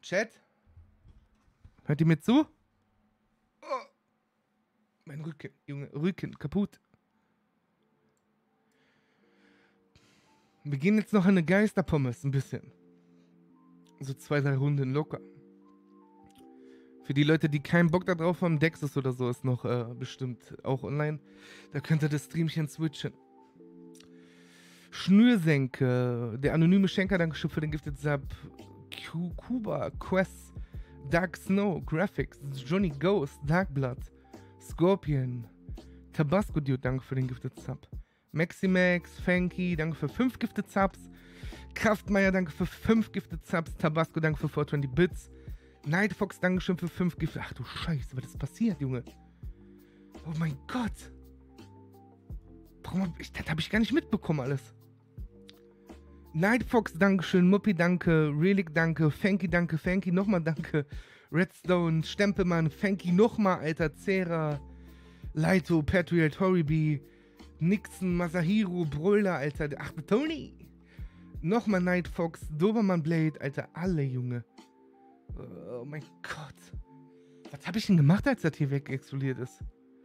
Chat? Hört ihr mir zu? Oh. Mein Rücken, Junge, Rücken, kaputt. Wir gehen jetzt noch in eine Geisterpommes, ein bisschen. So 2, 3 Runden locker. Für die Leute, die keinen Bock da drauf haben, Dexus oder so ist noch bestimmt auch online. Da könnt ihr das Streamchen switchen. Schnürsenke, der anonyme Schenker, Dankeschön für den Gifted Sub. Kuba, Quest, Dark Snow, Graphics, Johnny Ghost, Dark Blood, Scorpion, Tabasco Dude, danke für den Gifted Sub. Maximax, Fanky, danke für 5 Gifted Subs. Kraftmeier, danke für 5 Gifted Subs. Tabasco, danke für 420 Bits. Nightfox, dankeschön für 5 Gifted. Ach du Scheiße, was ist passiert, Junge? Oh mein Gott. Das habe ich gar nicht mitbekommen alles. Nightfox, dankeschön. Muppi, danke. Relic, danke. Fanky, nochmal danke. Redstone, Stempelmann, Fanky, nochmal, Alter. Zera, Laito, Patriot, Horibi, Nixon, Masahiro, Brüller, Alter. Ach, Tony. Nochmal Nightfox, Dobermann Blade, Alter. Alle, Junge. Oh mein Gott. Was habe ich denn gemacht, als das hier weg explodiert ist?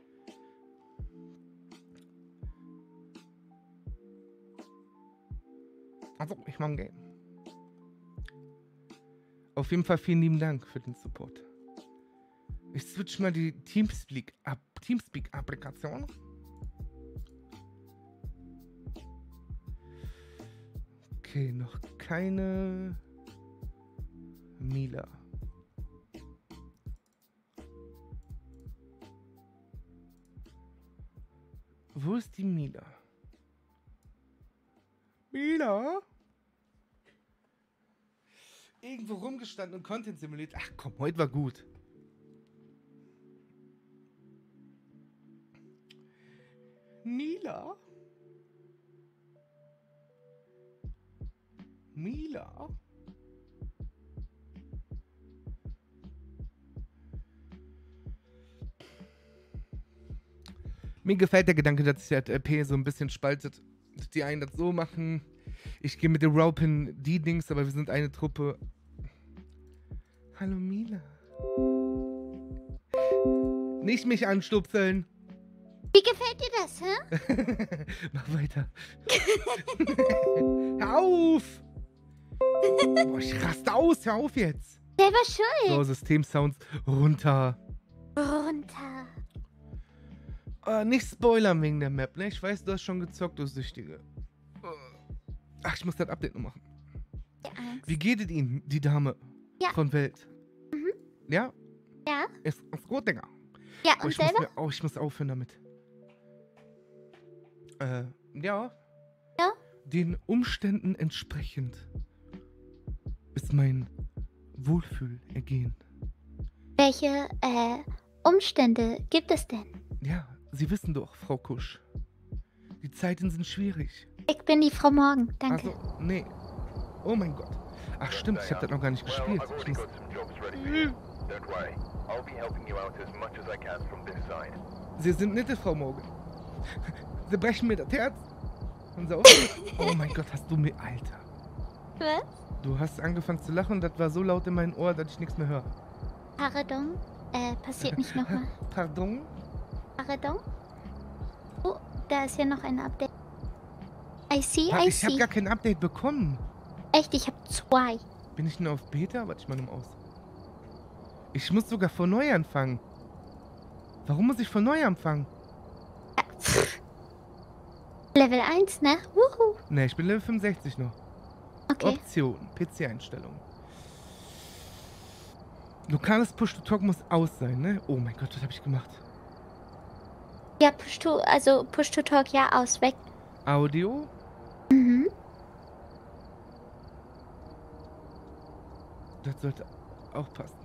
Also, ich mache ein Game. Auf jeden Fall vielen lieben Dank für den Support. Ich switch mal die Teamspeak-Applikation. Okay, noch keine Mila. Wo ist die Mila? Mila? Irgendwo rumgestanden und Content simuliert. Ach komm, heute war gut. Mila? Mila? Mir gefällt der Gedanke, dass sich das RP so ein bisschen spaltet. Dass die einen das so machen. Ich gehe mit dem Raupin die Dings, aber wir sind eine Truppe. Hallo Mila. Nicht mich anstupseln. Wie gefällt dir das, hä? Mach weiter. Hör auf! Boah, ich raste aus, hör auf jetzt. Selber schuld. So, Systemsounds runter. Runter. Nicht spoilern wegen der Map, ne? Ich weiß, du hast schon gezockt, du Süchtige. Ach, ich muss das Update noch machen. Wie geht es Ihnen, die Dame von Welt? Mhm. Ja? Ja. Ist gut, Digga. Ja, Oh, und selber? Ich muss aufhören damit. Ja. Ja? Den Umständen entsprechend ist mein Wohlfühlergehen. Welche Umstände gibt es denn? Ja, Sie wissen doch, Frau Kusch. Die Zeiten sind schwierig. Ich bin die Frau Morgan, danke. Also, nee. Oh mein Gott. Ach stimmt, ich habe das noch gar nicht gespielt. Ich muss... Sie sind nette, Frau Morgan. Sie brechen mir das Herz. Und so. Oh mein Gott, hast du mir... Alter. Was? Du hast angefangen zu lachen und das war so laut in meinem Ohr, dass ich nichts mehr höre. Pardon? Passiert nicht nochmal. Pardon? Pardon? Oh, da ist ja noch ein Update. I see. Ich habe gar kein Update bekommen. Echt, ich habe 2. Bin ich nur auf Beta? Warte, ich mal aus. Ich muss sogar von neu anfangen. Warum muss ich von neu anfangen? Level 1, ne? Wuhu. Ne, ich bin Level 65 noch. Okay. Option, PC-Einstellung. Lokales Push-to-Talk muss aus sein, ne? Oh mein Gott, was habe ich gemacht? Ja, Push-to-Talk, ja, aus, weg. Audio? Mhm. Das sollte auch passen.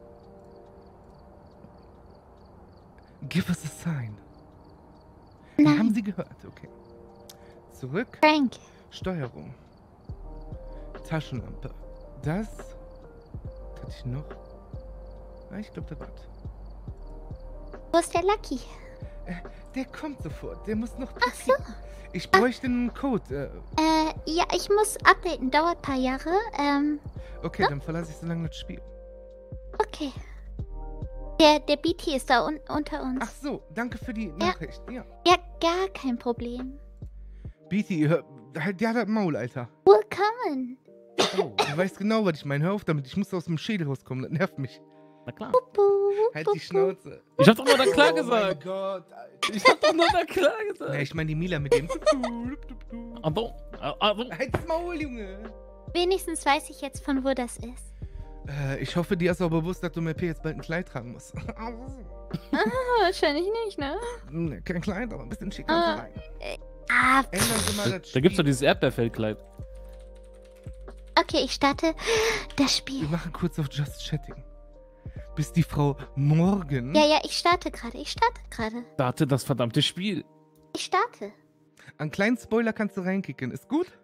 Give us a sign. Nein. Haben Sie gehört? Okay. Zurück. Frank. Steuerung. Taschenlampe. Das hatte ich noch. Ah, ich glaube, das war's. Wo ist der Lucky? Der kommt sofort. Der muss noch Ach so. Ich bräuchte einen Code. Ja, ich muss updaten. Dauert ein paar Jahre. Okay, dann verlasse ich so lange das Spiel. Okay. Der BT ist da unter uns. Ach so, danke für die Nachricht. Ja. Ja, gar kein Problem. BT, der hat das Maul, Alter. Willkommen. Oh, du weißt genau, was ich meine. Hör auf damit. Ich muss aus dem Schädel rauskommen. Das nervt mich. Na klar. Halt die Schnauze. Ich hab doch nur na klar Oh gesagt. mein Gott, Alter. Ich hab doch nur na klar Ja, gesagt. ich meine die Mila mit dem. Aber. Halt's Maul, Junge. Wenigstens weiß ich jetzt, von wo das ist. Ich hoffe, dir ist auch bewusst, dass du mit P jetzt bald ein Kleid tragen musst. Wahrscheinlich nicht, ne? Kein Kleid, aber ein bisschen schicker. Ändern Sie mal das Spiel. Da gibt's doch dieses Erdbeerfellkleid. Okay, ich starte das Wir Spiel. machen kurz auf Just Chatting. Bis die Frau Morgan... Ja, ich starte gerade. Warte, das verdammte Spiel. Ich starte. Einen kleinen Spoiler kannst du reinkicken. Ist gut?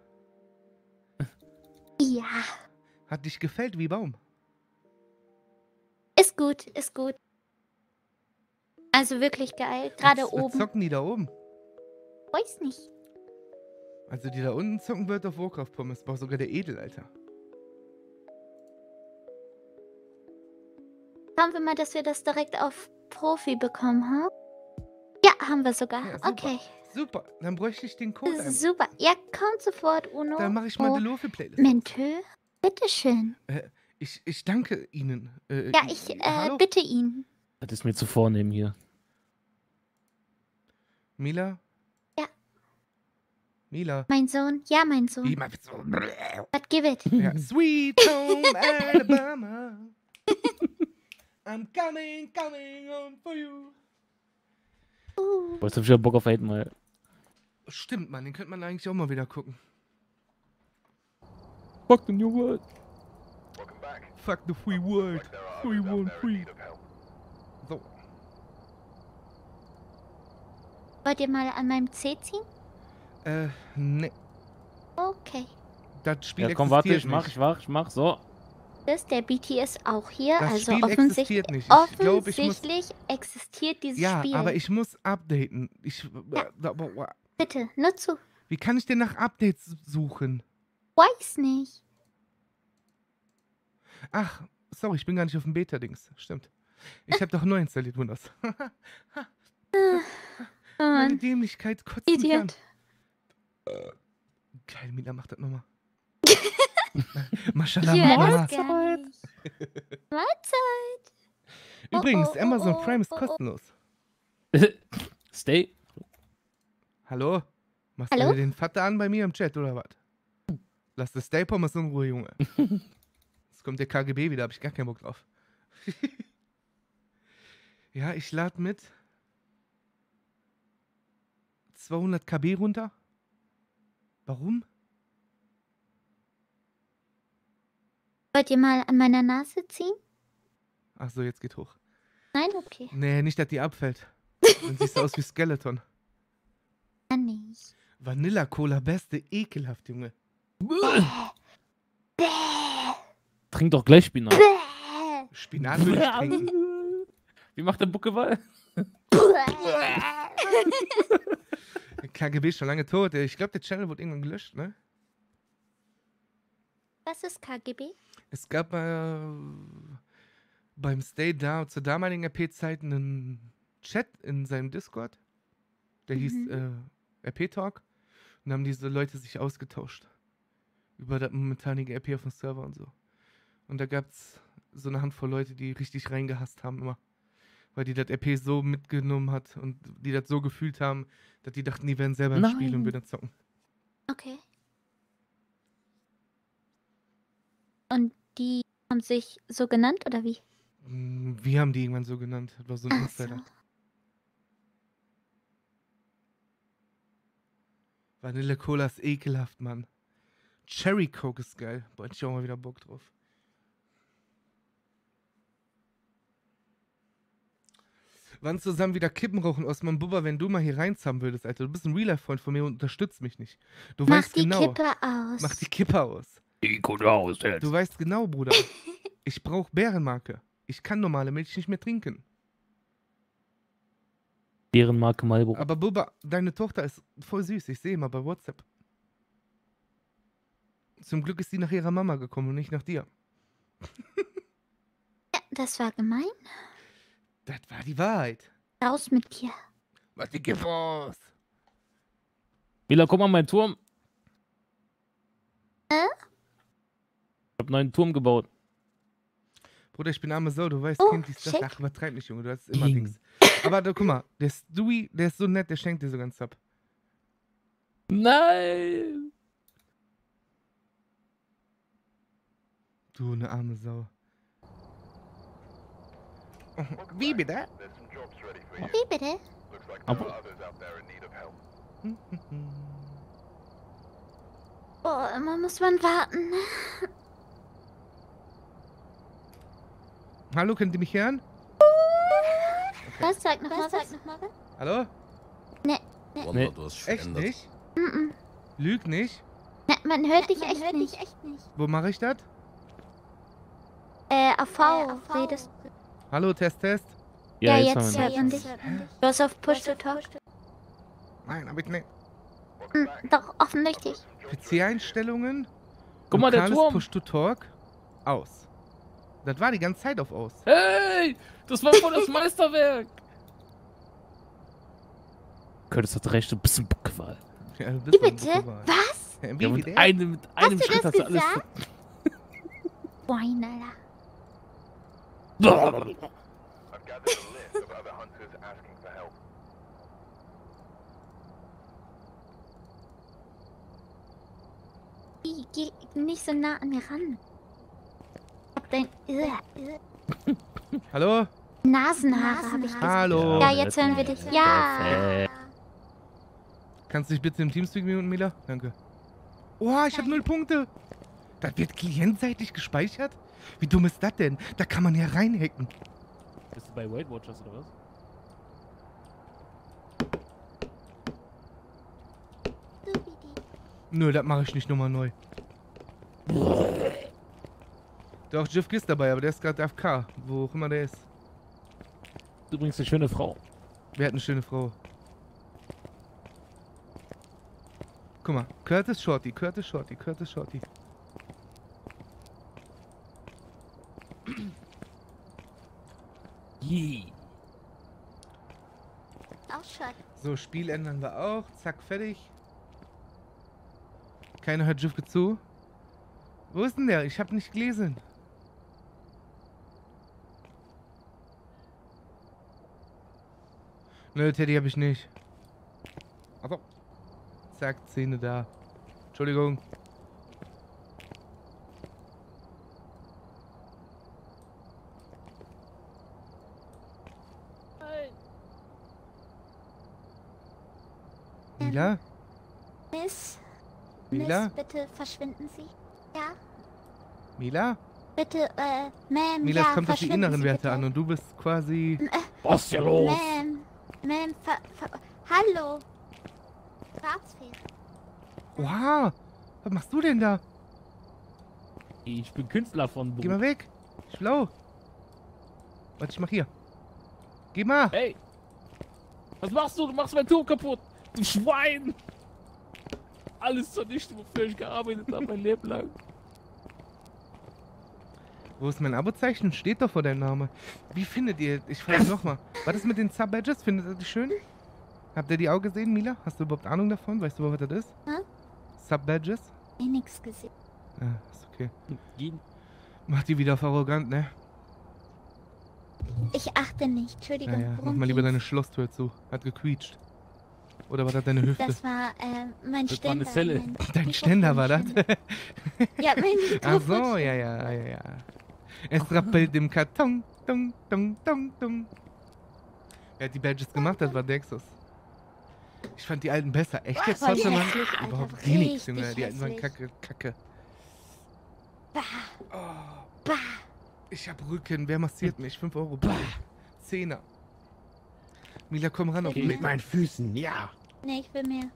Ja. Hat dich gefällt wie Baum? Ist gut. Also wirklich geil. Gerade Was oben. zocken die da oben? Weiß nicht. Also die da unten zocken World of Warcraft Pommes. Braucht sogar der Edel, Alter. Schauen wir mal, dass wir das direkt auf Profi bekommen haben. Ja, haben wir sogar. Ja, super. Okay. Super, dann bräuchte ich den Code einmal. Super. Ja, kommt sofort, Uno. Dann mache ich mal Oh, eine Lofi-Playlist. Mentö. Bitteschön. Ich danke Ihnen. Ja, ich hallo? bitte ihn. Das ist mir zu vornehm hier. Mila? Ja. Mila? Mein Sohn. Ja, mein Sohn. Wie mal so. But give it. Ja. Sweet Home Alabama. I'm coming home for you. Boah, jetzt hab ich wieder Bock auf 8 Mile. Stimmt, Mann, den könnte man eigentlich auch mal wieder gucken. Fuck the new world. Fuck the free world. Free one free. So. Wollt ihr mal an meinem C ziehen? Ne. Okay. Das Spiel Ja, komm, warte, existiert ich mach, so. Der BT ist auch hier. Das also Spiel offensichtlich, existiert nicht. Ich glaub, ich muss... offensichtlich existiert dieses Ja, Spiel. aber ich muss updaten. Bitte, nur zu. Wie kann ich denn nach Updates suchen? Weiß nicht. Ach, sorry, ich bin gar nicht auf dem Beta-Dings. Stimmt. Ich habe doch neu installiert, Windows. Oh Meine Mann, Dämlichkeit kotzt mich an. Idiot. Geil, Mila, mach das nochmal. Mashallah, Ich Mama. weiß gar nicht. Mahlzeit. Übrigens, oh, Amazon oh, Prime ist oh, oh. kostenlos. Stay. Hallo? Machst Hallo? du den Vater an bei mir im Chat, oder was? Lass das Stay Pommes in Ruhe, Junge. Jetzt kommt der KGB wieder, hab ich gar keinen Bock drauf. Ja, ich lade mit 200 KB runter. Warum? Wollt ihr mal an meiner Nase ziehen? Ach so, jetzt geht hoch. Nein, okay. Nee, nicht, dass die abfällt. Dann siehst du aus wie Skeleton. Dann nicht. Vanilla Cola, beste, ekelhaft, Junge. Bäh. Trink doch gleich Spinat. Bäh. Spinat würde ich trinken. Wie macht der Buckewahl? KGB ist schon lange tot. Ich glaube, der Channel wurde irgendwann gelöscht, ne? Was ist KGB? Es gab beim Stay da zur damaligen RP-Zeit einen Chat in seinem Discord. Der hieß RP-Talk. Und da haben diese Leute sich ausgetauscht. Über das momentanige RP auf dem Server und so. Und da gab es so eine Handvoll Leute, die richtig reingehasst haben immer. Weil die das RP so mitgenommen hat und die das so gefühlt haben, dass die dachten, die werden selber im Spiel und würden zocken. Okay. Und die haben sich so genannt, oder wie? Wir haben die irgendwann so genannt. Das war so ein Ach so. Insider. Vanille Cola ist ekelhaft, Mann. Cherry Coke ist geil. Boah, hätte ich auch mal wieder Bock drauf. Wann zusammen wieder Kippen rauchen, Osman Bubba, wenn du mal hier reinzahmen würdest, Alter. Du bist ein Real-Life-Freund von mir und unterstützt mich nicht. Du Mach weißt die genau. Kippe aus. Mach die Kippe aus. Die gut aus jetzt. Du weißt genau, Bruder. Ich brauche Bärenmarke. Ich kann normale Milch nicht mehr trinken. Deren Marke Marlboro. Aber Bubba, deine Tochter ist voll süß. Ich sehe mal bei WhatsApp. Zum Glück ist sie nach ihrer Mama gekommen und nicht nach dir. Ja, das war gemein. Das war die Wahrheit. Raus mit dir. Was die gibt raus? Mila, guck mal, mein Turm. Äh? Ich hab einen neuen Turm gebaut. Bruder, ich bin arme Sau, du weißt, Oh, Kind, dies, das. schick. Ach, übertreib nicht, Junge, du hast immer Ding. Dings. Aber guck mal, der Stewie, der ist so nett, der schenkt dir so ganz ab. Nein! Du, eine arme Sau. Wie bitte? Wie bitte? Aber Oh, immer muss man warten. Hallo, könnt ihr mich hören? Was? Sag noch mal was. Hallo? Nee. Du hast Echt verändert. nicht? Mm-mm. Lüg nicht? Na, man hört dich echt nicht. Wo mache ich das? Auf V redest. Hallo, Test, Test. Ja, haben jetzt wir hört man dich. Du hast auf Push to Talk. Nein, hab ich nicht. Doch, offensichtlich. PC-Einstellungen. Guck mal, der lokales Turm. Push-to-Talk. Aus. Das war die ganze Zeit auf aus. Hey! Das war voll das Meisterwerk! Könntest du recht, du bist ein Bockqual. Ja, du Wie bist doch ein bitte? Buckelwal. Was? Ja, Ja, wie mit der? einem du Schritt das hast du alles. gesagt? Boing, Alter. Geh nicht so nah an mir ran. Hab dein Hallo? Nasenhaare habe ich gesehen. Hallo? Ja, jetzt hören wir dich. Ja. Kannst du dich bitte im Teamspeak muten, Mila? Danke. Oh, ich habe 0 Punkte. Das wird klientseitig gespeichert? Wie dumm ist das denn? Da kann man ja reinhacken. Bist du bei Weight Watchers oder was? Nö, das mache ich nicht nochmal neu. Doch, Jeff ist dabei, aber der ist gerade AFK. Wo auch immer der ist. Du übrigens eine schöne Frau. Wer hat eine schöne Frau? Guck mal, Curtis Shorty, Curtis Shorty, Curtis Shorty. Yee. Auch schon. So, Spiel ändern wir auch. Zack, fertig. Keiner hört Jufke zu. Wo ist denn der? Ich hab nicht gelesen. Nö, Teddy hab ich nicht. Achso. Zack, Szene da. Entschuldigung. Mila? Miss, Mila? bitte verschwinden Sie. Ja, Mila? bitte, Ma'am, Mila, ja, es kommt auf die verschwinden inneren Sie Werte bitte. an und du bist quasi... Was ist hier los? Ma'am, hallo. Schwarzfeld. Oha! Was machst du denn da? Ich bin Künstler von Geh mal Beruf. weg! Schlau! Warte, ich mach hier. Geh mal! Hey! Was machst du? Du machst mein Turm kaputt! Du Schwein! Alles zernichtet, wofür ich gearbeitet habe, mein Leben lang. Wo ist mein Abozeichen? Steht doch vor deinem Namen. Wie findet ihr? Ich frage nochmal. Was ist mit den Sub-Badges? Findet ihr die schön? Habt ihr die auch gesehen, Mila? Hast du überhaupt Ahnung davon? Weißt du überhaupt, was das ist? Hä? Sub-Badges? Nix gesehen. Ja, ist okay. Jeden Mach die wieder auf arrogant, ne? Ich achte nicht, Entschuldigung. Naja, mach worum mal lieber ging's? deine Schlosstür zu. Hat gequietscht. Oder war das deine Hüfte? Das war, mein Das war eine Ständer. Zelle. mein Dein Ständer war das? Ja, mein Ach Mikrofon. so, ja. Es rappelt im Karton. Dung, dung, dung, dung. Wer hat die Badges gemacht hat, war Dexus. Ich fand die alten besser. Echt jetzt, Voll Mann? hässlich, Alter, Überhaupt gar nichts, richtig Junge. Die alten waren hässlich. kacke. Bah, Oh, bah. ich hab Rücken. Wer massiert mich? 5 Euro. Bah. 10er. Mila, komm ran auf Okay. mich. Mit meinen Füßen, ja. Nee, ich will mehr.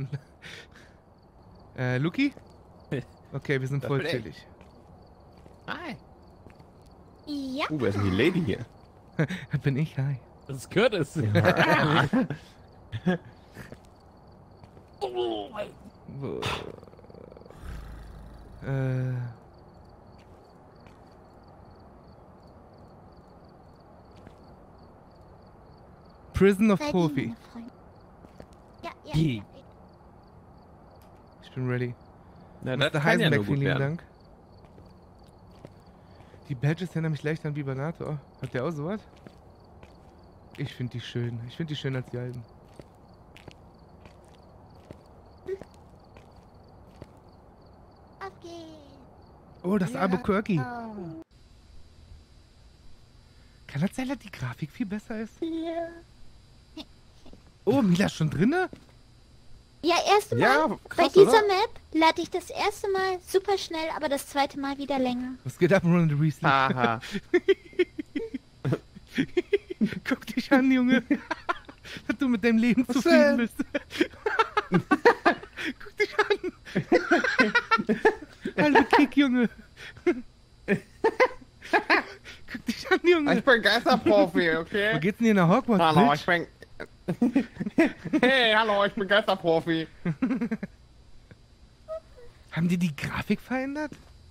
Luki? Okay, wir sind Das voll bin ich. chillig. Hi. Ja. Wer ist denn die Lady hier? Bin ich, hi. Das ist Curtis. Wo- Prison of Ready, Profi. meine Freunde. Ja, ja, Geh. ja. Ich bin ready. Na, Mr. das kann ja Heisenberg, nur gut vielen lieben werden. Dank. Die Badges erinnern mich leicht an Vibernator. Hat der auch sowas? Ich finde die schön. Ich finde die schöner als die alten. Auf geht's. Oh, das Albuquerque. Oh. Kann das sein, dass die Grafik viel besser ist? Oh, Mila ist schon drinne? Ja, erste Mal. Ja, Bei krass, dieser oder? Map lade ich das erste Mal super schnell, aber das zweite Mal wieder länger. Was geht ab, Ron Weasley? Haha. Guck dich an, Junge. Dass du mit deinem Leben Was zufrieden denn? bist. Guck dich an. Hallo Kick, Junge. Guck dich an, Junge. Ich bin Geisterprofi, okay? Wo geht's denn hier nach Hogwarts? Hallo, Bitch? ich bin... Hey, hallo, ich bin Geisterprofi. Haben die die Grafik verändert?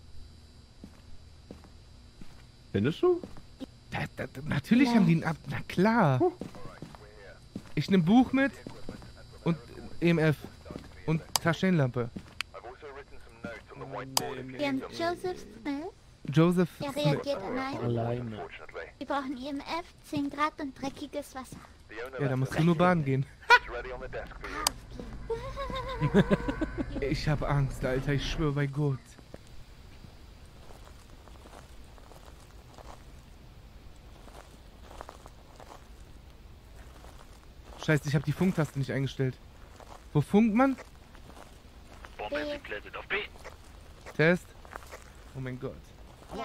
Findest du? Natürlich haben die einen Ab... Na klar. Ich nehme Buch mit und EMF und Taschenlampe. Wir haben Joseph Smith. Joseph Er Smith. reagiert allein. Alleine. Wir brauchen EMF, 10 Grad und dreckiges Wasser. Ja, da musst du nur baden gehen. Ich hab Angst, Alter. Ich schwöre bei Gott. Scheiße, ich habe die Funktaste nicht eingestellt. Wo funkt man? Test. Oh mein Gott. Ja.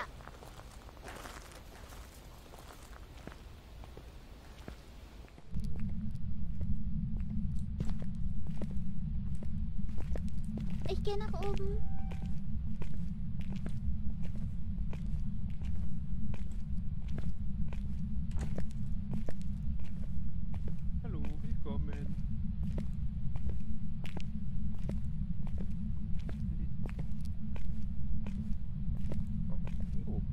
Ich gehe nach oben. Hallo, willkommen. Oh.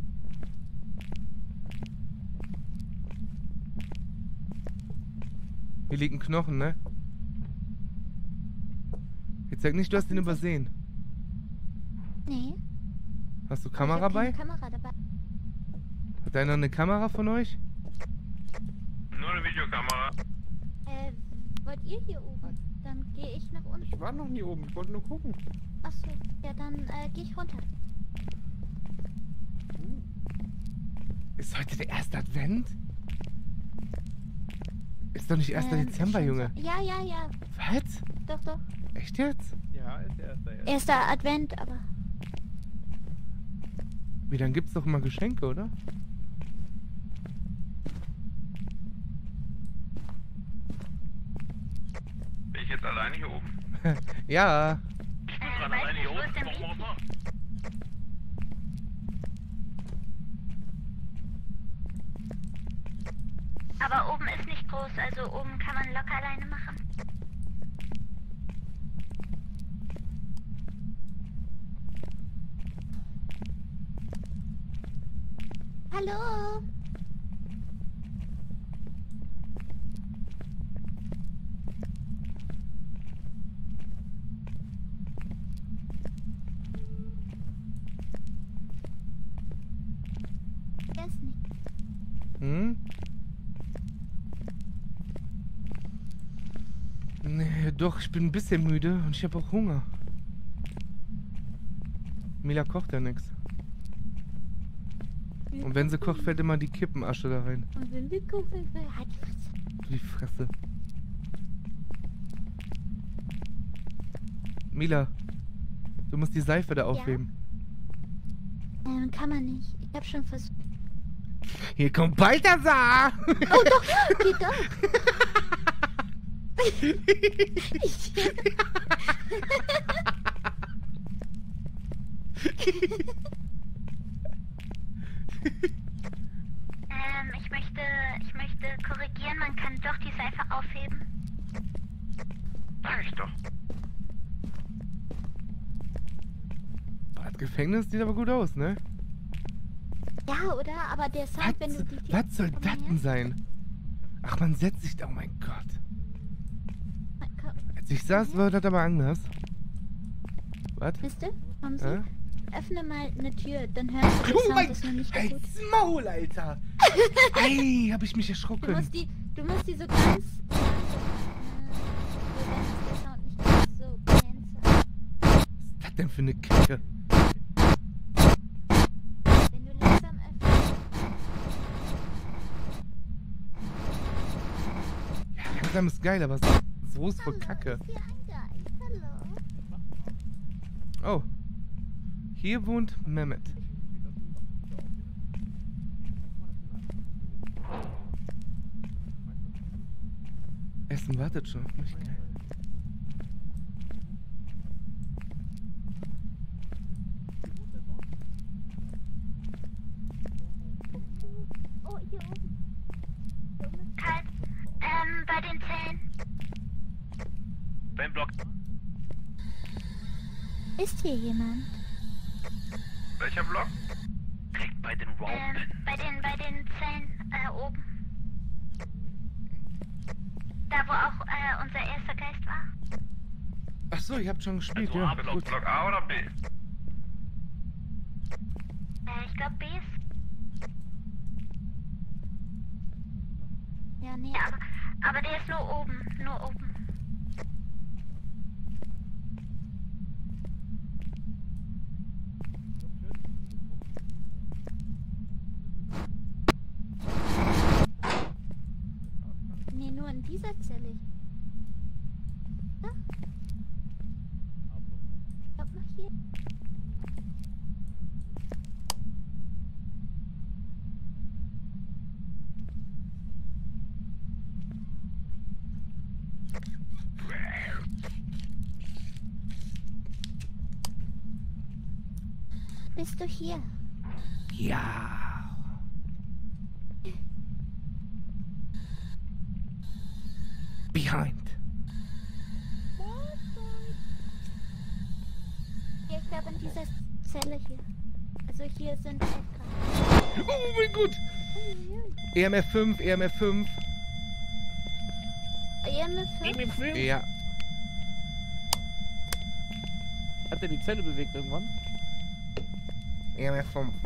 Hier liegt ein Knochen, ne? Jetzt sag nicht, du hast ihn übersehen. Nee. Hast du ich Kamera hab bei? keine Kamera dabei. Hat einer eine Kamera von euch? Nur eine Videokamera. Wollt ihr hier oben? Dann gehe ich nach unten. Ich war noch nie oben, ich wollte nur gucken. Achso, ja, dann gehe ich runter. Ist heute der erste Advent? Ist doch nicht 1. Dezember, schon Junge. so- Ja, ja, ja. Was? Doch, doch. Echt jetzt? Ja, ist erster jetzt. Erster Advent, aber. Wie, dann gibt's doch mal Geschenke, oder? Bin ich jetzt alleine hier oben? Ja. Ich bin gerade alleine hier oben. Warum? Aber oben ist nicht groß, also oben kann man locker alleine machen. Hallo? Er ist nicht. Hm? Nee, doch, ich bin ein bisschen müde und ich habe auch Hunger. Mila kocht ja nix. Und wenn sie kocht, fällt immer die Kippenasche da rein. Und wenn wir gucken, halt die Fresse. Du die Fresse. Mila, du musst die Seife da aufheben. Kann man nicht. Ich hab schon versucht. Hier kommt Balthasar! Oh doch, geht doch. Ich möchte Gefängnis sieht aber gut aus, ne? Ja, oder? Aber der Sound, wenn du die... Was soll Komm das mal denn her. sein? Ach, man setzt sich da. Oh mein Gott. Komm, Als ich saß, war das aber anders. Was? Mister, kommen Sie. Hä? Öffne mal eine Tür, dann hörst du, der Oh Sound mein ist noch nicht so gut. Halt's Maul, Alter! Ey, hab ich mich Du erschrocken. musst die so ganz... so dass der Sound nicht ganz so glänzend. Was ist das denn für eine Kacke? Wenn du langsam öffnest... Ja, langsam ist geil, aber so ist voll Kacke. Ist hier ein Geist? Hallo? Oh. Hier wohnt Mehmet. Essen wartet schon auf mich. Geil. Oh, hier oben. Kalt. Bei den Zellen. Beim Block. Ist hier jemand? Welcher Block? Direkt bei den Raupen. Bei den Zellen oben. Da, wo auch unser erster Geist war. Ach so, ihr habt schon gespielt, Also ja. A, Block, Gut. Block A oder B? Ich glaube B ist. Ja, nee. Ja, aber der ist nur oben. Nur oben. Nee, nur in dieser Zelle. Ja? Ich glaub noch hier. Bist du hier? Ja. Behind. Ja, ich glaube in dieser Zelle hier. Also hier sind LK. Oh mein Gott. EMF 5, EMF 5. EMF 5? Film? Ja. Hat er die Zelle bewegt irgendwann? EMF 5.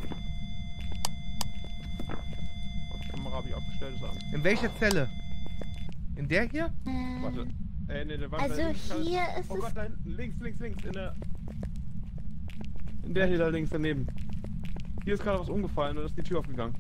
Die Kamera habe ich abgestellt, ist an. In welcher Zelle? In der hier? Warte. Nee, warte. Also hier ist Oh es. Gott, da hinten. Links. In der hier da links daneben. Hier ist gerade was umgefallen und ist die Tür aufgegangen.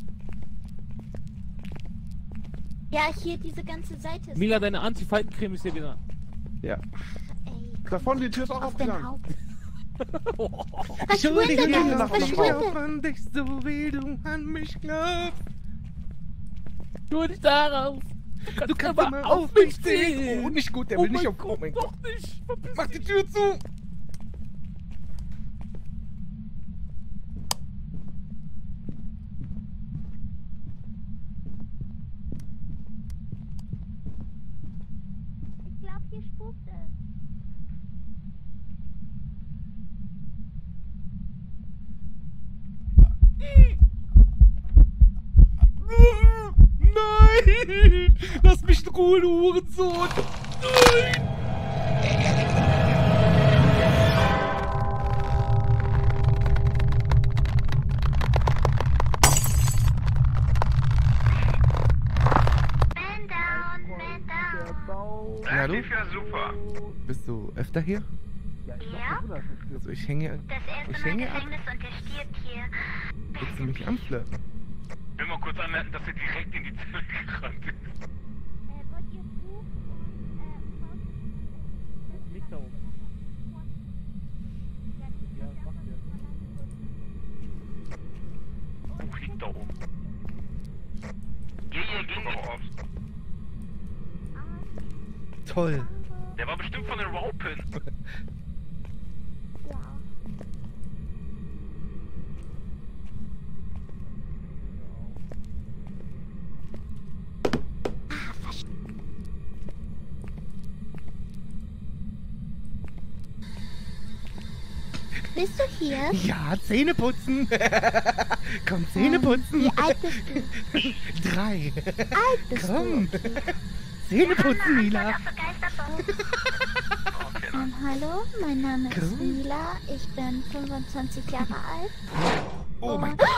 Ja, hier diese ganze Seite ist. Mila, deine Anti-Faltencreme ist hier wieder. Ja. Ey, Da vorne die Tür ist auch auf dein aufgegangen. Haupt. Schuldig, Verschwinde, ich Geist, verschwinde. an dich, so wie du an mich glaubst. Tu dich darauf. Du kannst immer auf mich sehen. Oh, nicht gut, der will nicht auf... Oh mein Gott. Doch nicht. Verpiss Mach die dich. Tür zu. Ich glaube, hier spukt es. Nein! Lass mich in Ruhe, du Hurensohn! Nein! Man down, man down. Na, du? Lief ja super. Bist du öfter hier? Ja, Also ich hänge... das erste Ich Mal im hänge ab. Gefängnis und der stirbt hier. Willst du mich anflirten? Ich will mal kurz anmerken, dass er direkt in die Zelle gerannt ist. Wollt ihr Buch und Liegt da oben. Buch liegt da oben. Geh nicht raus. Toll. Der war bestimmt von den Raupen. Ja. Bist du hier? Ja, Zähne putzen. Komm, Zähne putzen. Wie alt bist du? 3. Alt bist Komm. du? Okay. Zähne putzen, Mila. Auf der Geisterbahn. Hallo, mein Name ist Cool. Mila. Ich bin 25 Jahre alt. Oh mein Und- Gott.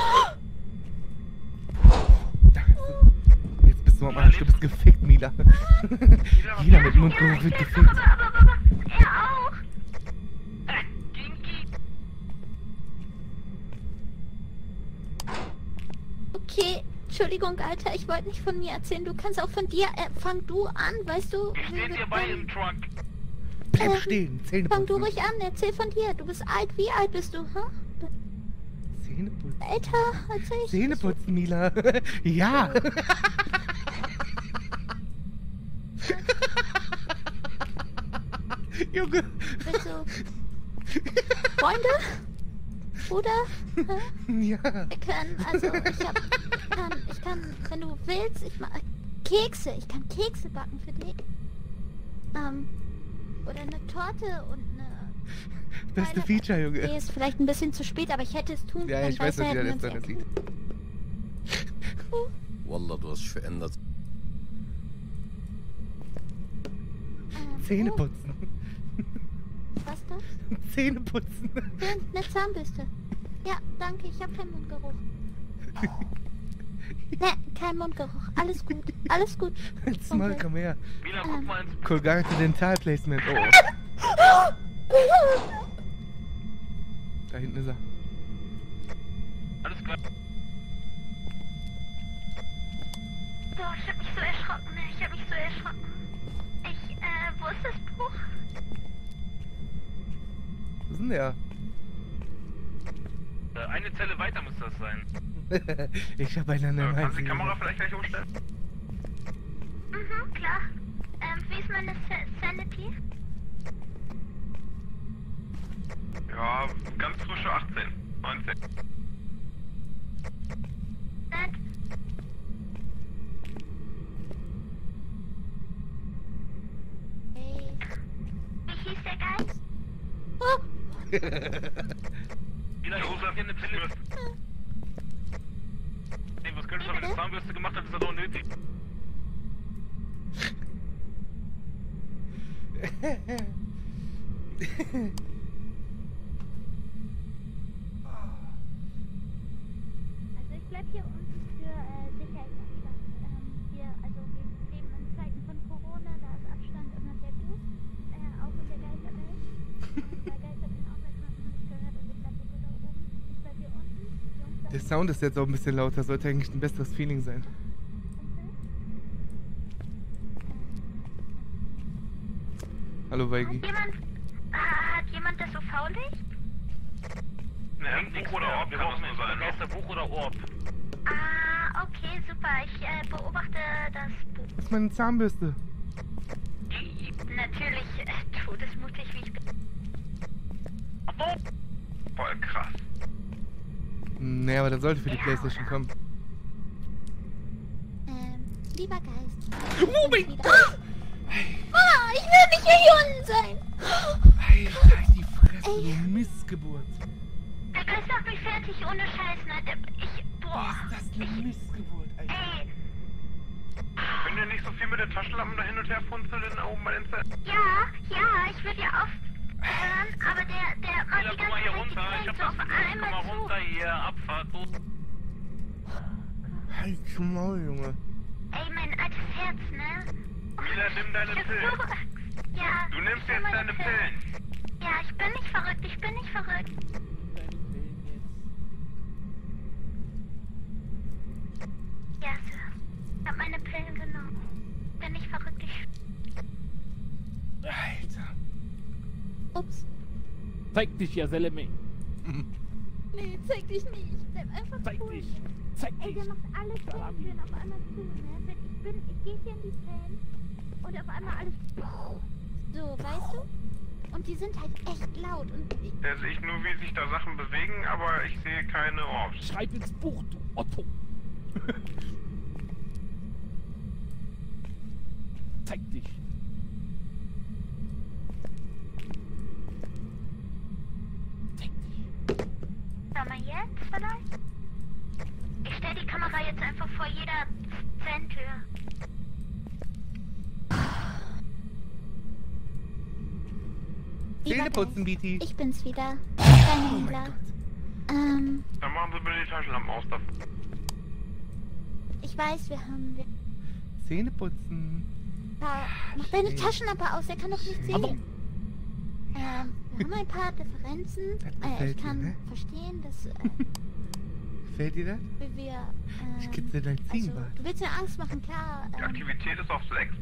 Jetzt bist du am Arsch. Du bist gefickt, Mila. Jeder mit Mundgeruch wird gefickt. Aber, er auch. Dinky. Okay, Entschuldigung, Alter, ich wollte nicht von mir erzählen. Du kannst auch von dir. Fang du an, weißt du? Ich stehe dir bei im Truck. Bleib stehen. Zähne Fang du putzen. ruhig an, erzähl von dir. Du bist alt. Wie alt bist du? Huh? Zähne putzen. Älter als ich. Zähne putzen, Mila. Ja. Junge. Willst du Freunde? Bruder? Hä? Ja. Wir können, also ich kann, wenn du willst, ich mag Kekse. Ich kann Kekse backen für dich. Oder eine Torte und eine... Beste Beide- Feature, Nee, Junge. ist vielleicht ein bisschen zu spät, aber ich hätte es tun Ja, können. ich weiß, was weißt du, wieder hätten das wir dann uns sieht. Wallah, du hast dich verändert. Zähne oh, putzen. was das? Zähne putzen. Eine Zahnbürste. Ja, danke, ich habe keinen Mundgeruch. Ne, kein Mundgeruch. Alles gut. Alles gut. Halt's mal, komm her. Mila, guck mal ins... Colgate Dental Placement. Oh. Da hinten ist er. Alles klar. Boah, ich hab mich so erschrocken, ne? Ich hab mich so erschrocken. Wo ist das Buch? Wo ist denn der? Eine Zelle weiter muss das sein. Ich hab einen anderen Kannst du die Hals. Kamera vielleicht gleich umstellen? Mhm, klar. Wie ist meine Sanity? Ja, ganz frische 18, 19. Nett. Hey. Wie hieß der Geist? Oh, Mila, ich rufe hier eine Pille. Nee, was könntest du mit der Zahnbürste gemacht haben, ist das doch nötig. also ich bleib hier unten für Sicherheitsabstand. Wir leben in Zeiten von Corona, da ist Abstand immer sehr gut. Auch in der Geisterwelt. Bei Geister können auch bei Krankenhaus gehört und ich bleib sogar da oben. Ich bleib hier unten. Jungs, da Der Sound ist jetzt auch ein bisschen lauter. Sollte eigentlich ein besseres Feeling sein. Hallo, Weigi. Hat jemand das UV-Licht? Ne, Buch oder Orb kann das nur sein. Geisterbuch oder Orb? Ah, okay, super. Ich beobachte das Buch. Das ist meine Zahnbürste. Natürlich todesmutig, wie ich bin. Voll krass. Nee, aber das sollte für die Playstation kommen. Lieber Geist. Oh mein Gott! Ah, ich will nicht hier unten sein! Alter, halt die Fresse, du Missgeburt. Der Geist macht mich fertig, ohne Scheiß, ne? Boah. Ist das eine Missgeburt, Alter? Ey, Könnt ihr nicht so viel mit den Taschenlampen da hin und her funzeln da oben bei den Zellen? ja, ich würde ja aufhören, aber der macht Mila, die guck mal hier ganze runter. Zeit die Ich Zellen hab so das auf Gefühl, komm mal einmal runter hier, Abfahrt. So. Halt zum Maul, Junge. Ey, mein altes Herz, ne? Mila, nimm deine Ich hab Pillen. so Angst. Ja. Du nimmst ich nehm jetzt meine deine Pillen. Ja, ich bin nicht verrückt, ich bin nicht verrückt. Ja, Sir. Ich hab meine Pillen genommen. Bin nicht verrückt, ich... Alter. Ups. Zeig dich, ja, Seleme. Nee, zeig dich nicht. Bleib einfach Zeig cool. dich. Zeig Ey, dich. der macht alle Zellentüren auf einmal zu, ne? Ich gehe hier in die Zellen und auf einmal alles... So, weißt du? Und die sind halt echt laut und... Da sehe ich nur, wie sich da Sachen bewegen, aber ich sehe keine Orbs. Schreib ins Buch, du Otto. Zeig dich. Zeig dich. vielleicht? Ich stelle die Kamera jetzt einfach vor jeder Zentür. Zähne putzen, BT. Ich bin's wieder. Deine Oh mein Händler. Gott. Dann machen Sie bitte die Taschenlampen aus dafür. Ich weiß, wir haben... Zähne putzen. Mach deine Taschenlampe aus, er kann doch nicht sehen. Aber Wir haben ein paar Differenzen. Das gefällt Ich kann dir, ne? verstehen, dass Gefällt dir das? wir... Ich kitzel dein also, Ziegenbart. du willst mir Angst machen, klar. Die Aktivität ist auf 6.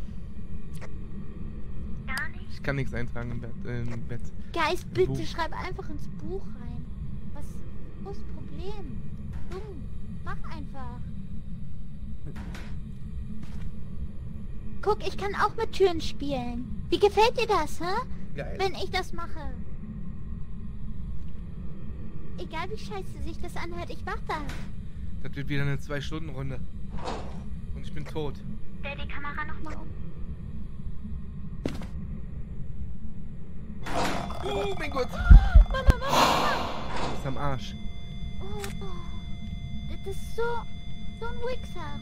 Gar nicht. Ich kann nichts eintragen im Bett. Geist, bitte Buch. schreib einfach ins Buch rein. Wo ist das Problem? Dumm. Mach einfach. Guck, ich kann auch mit Türen spielen. Wie gefällt dir das, hä? Geil. Wenn ich das mache. Egal wie scheiße sich das anhört, ich mach das. Das wird wieder eine 2-Stunden-Runde. Und ich bin tot. Stell die Kamera nochmal um. Oh mein Gott. Das ist am Arsch. Oh, das ist so ein Wichser.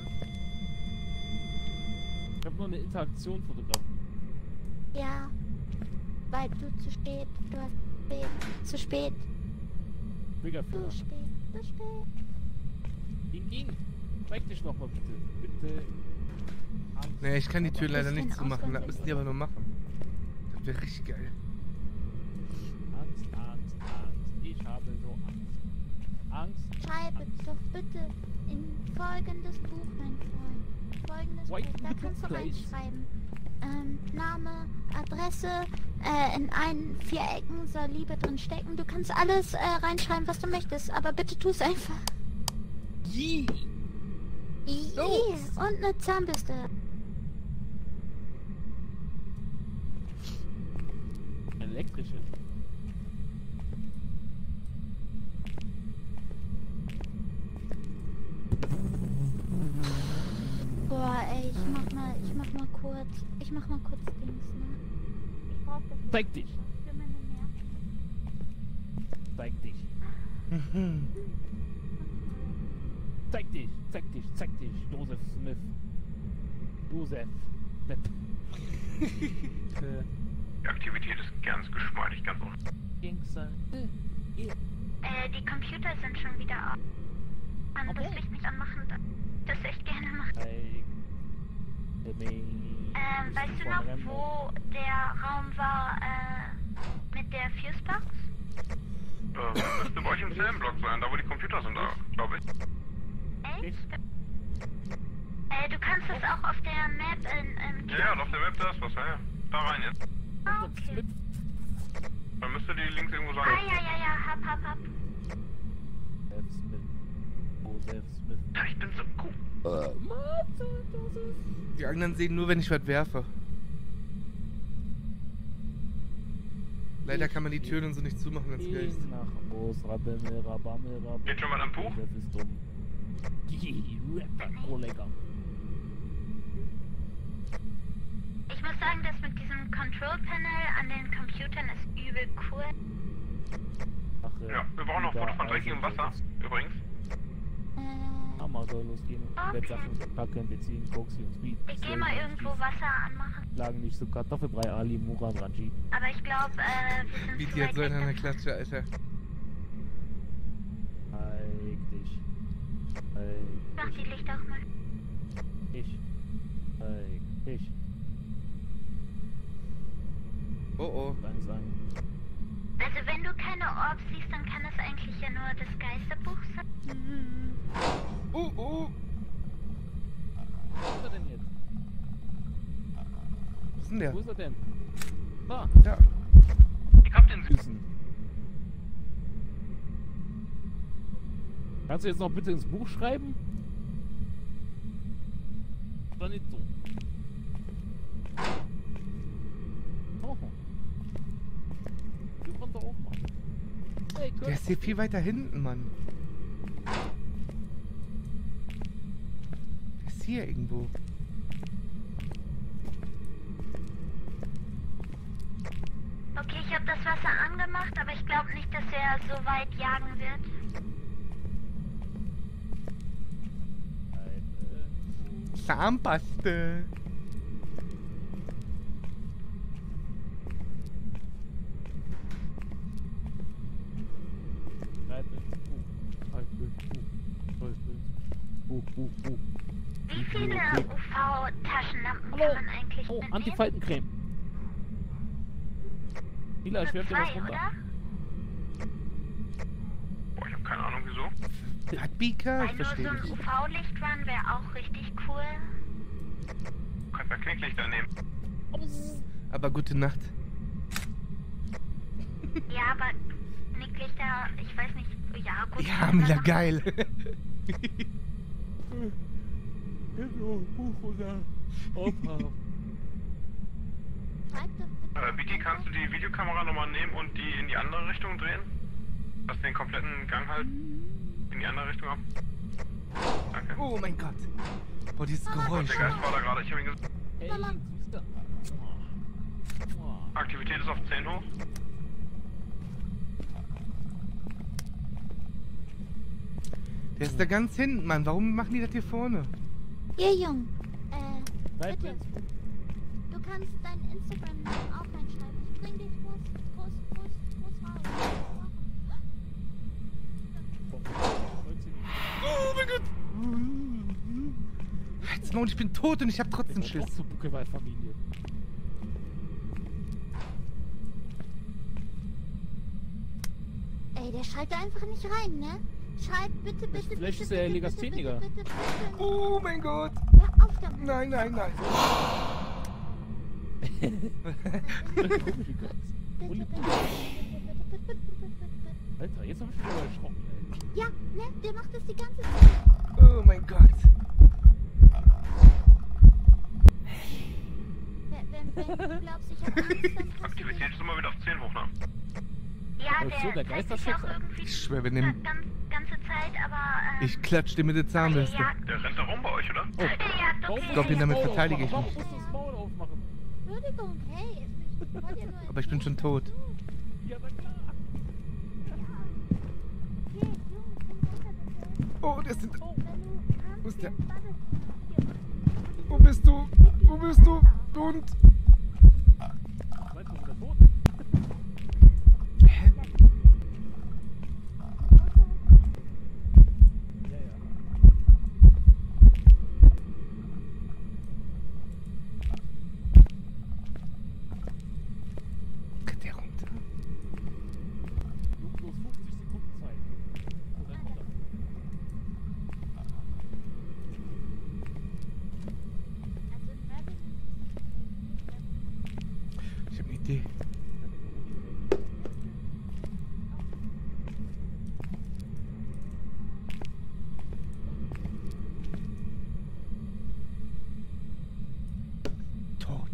ich habe nur eine Interaktion fotografiert. Ja, weil du zu spät, du hast zu spät, Triggerfehler. zu spät, zu spät. Ging. Zeig dich nochmal bitte. Bitte. Angst. Nee, ich kann die Tür leider Ich nicht bin zumachen. Das auswendig. müssen die aber nur machen. Das wäre richtig geil. Angst. Ich habe so Angst. Schreibe doch bitte in folgendes Buch, mein Freund. Folgendes White Buch, da Little kannst du Place. reinschreiben. Name, Adresse, in allen 4 Ecken soll Liebe drin stecken. Du kannst alles reinschreiben, was du möchtest, aber bitte tu es einfach. Yee. Los. Und eine Zahnbürste. Elektrische. Boah, ey, ich mach mal kurz Dings, ne? Ich brauch das Zeig dich. für meine Nerven. Zeig dich. Zeig dich. Joseph Smith. Joseph. Die Aktivität ist ganz geschmeidig, ganz oft. Gangster. Die Computer sind schon wieder auf. Kann Okay. das Licht nicht anmachen, das echt gerne macht. Weißt du noch, wo der Raum war, mit der Fusebox? Müsste bei euch im Zellenblock sein, da wo die Computer sind, glaube ich. Echt? Du kannst das auch auf der Map in Ja, auf der Web, da ist was, ja. Da rein jetzt. Ah, okay. Dann müsste die links irgendwo sein. Ja, hab. Joseph Smith. Ich bin so cool. Die anderen sehen nur, wenn ich was werfe. Leider kann man die Türen und so nicht zumachen, wenn es gleich ist. Nach Groß, Rabammel. Geht schon mal am Buch? Joseph ist dumm. Rapper, Kollege. Ich muss sagen, das mit diesem Control Panel an den Computern ist übel cool. Ja, wir brauchen noch Fotos von dreckigem Wasser, übrigens. Hammer soll losgehen. Bettsachen, Packen, beziehen, Koksi und Speed. Ich geh mal irgendwo Wasser anmachen. Lagen nicht so Kartoffelbrei, Ali, Muran, Ranji. Aber ich glaube, wir sind Wie zu die jetzt weit so in weg. einer Klatsche, Alter. Zeig dich. Mach die Lichter auch mal. Zeig dich. Oh oh. Langsam. Also wenn du keine Orbs siehst, dann kann es eigentlich ja nur das Geisterbuch sein. Oh. Wo ist er denn jetzt? Was ist denn der? Wo ist er denn? Da. Da. Ich hab den Süßen. Kannst du jetzt noch bitte ins Buch schreiben? Oder nicht so? Oh. Wir wollen da oben machen. Hey, Der ist hier viel weiter hinten, Mann. Der ist hier irgendwo. Okay, ich habe das Wasser angemacht, aber ich glaube nicht, dass er so weit jagen wird. Zahnpaste. Wie viele UV-Taschenlampen kann man eigentlich Oh, mitnehmen? Antifaltencreme. Mila, ich werf dir was Zwei, runter. oder? Boah, ich hab keine Ahnung wieso. Hat Bika? Weil Ich nur so verstehe ein nicht. UV-Lichtrun wäre auch richtig cool. Du kannst ja Knicklichter nehmen. Aber gute Nacht. Ja, aber Nicklichter, ich weiß nicht. Ja, gut. Ja, Mila, geil. Buch oder aufhaben. Schreib doch bitte. BT, kannst du die Videokamera nochmal nehmen und die in die andere Richtung drehen? Dass den kompletten Gang halt in die andere Richtung ab. Danke. Oh mein Gott. Boah, dieses Geräusch. Der Geist war da gerade, ich hab ihn gesagt. Hey, Süßer. Aktivität ist auf 10 hoch. Der ist da ganz hinten, Mann. Warum machen die das hier vorne? Ihr Jung, Bleib bitte. jetzt. Du kannst dein Instagram-Namen auch reinschreiben. Ich bring dich groß raus. Oh mein Gott. Jetzt Maul, ich bin tot und ich hab trotzdem Schiss. Auch zur Buckelwald-Familie. Ey, der schaltet einfach nicht rein, ne? Schreib bitte, bitte, Vielleicht bitte, ist er bitte, Legastheniker. bitte, bitte, bitte. Oh mein Gott. Hör auf damit. Nein, nein, nein. Komische Gott. Bitte, Uli- bitte, bitte, bitte, bitte, bitte. Alter, jetzt hab ich mich aber erschrocken, ey. Ja, ne? Der macht das die ganze Zeit. Oh mein Gott. Wenn du glaubst, ich hab Angst, dann hast du Aktivität ist immer wieder auf 10 hoch, ne? Ja, Ach so, der der zeigt sich Geisterschutz. auch irgendwie Ich schwör, wir die nehmen. ganze Zeit, aber Ich klatsch dir mit der Zahnbürste. Ja, Der rennt da rum bei euch, oder? Oh. ja, Warum okay. musst glaub, du ihn das damit Maul verteidige ich aufmachen? mich. Warum musst du das Maul aufmachen? Entschuldigung, hey, ich wollte ja nur... Aber ich bin schon tot. Ja, na klar. Okay, Junge, komm runter, bitte. Oh, das sind. Wenn du kannst, Wo ist der? dann warte. Hier. Wo bist du? Wo bist du? Und. Meinst du, der tot? Hä? Ja, ja. Geht der runter? Bloß 50 Sekunden Zeit. Und dann kommt er. Also, Rabbit Ich hab eine Idee. Tot.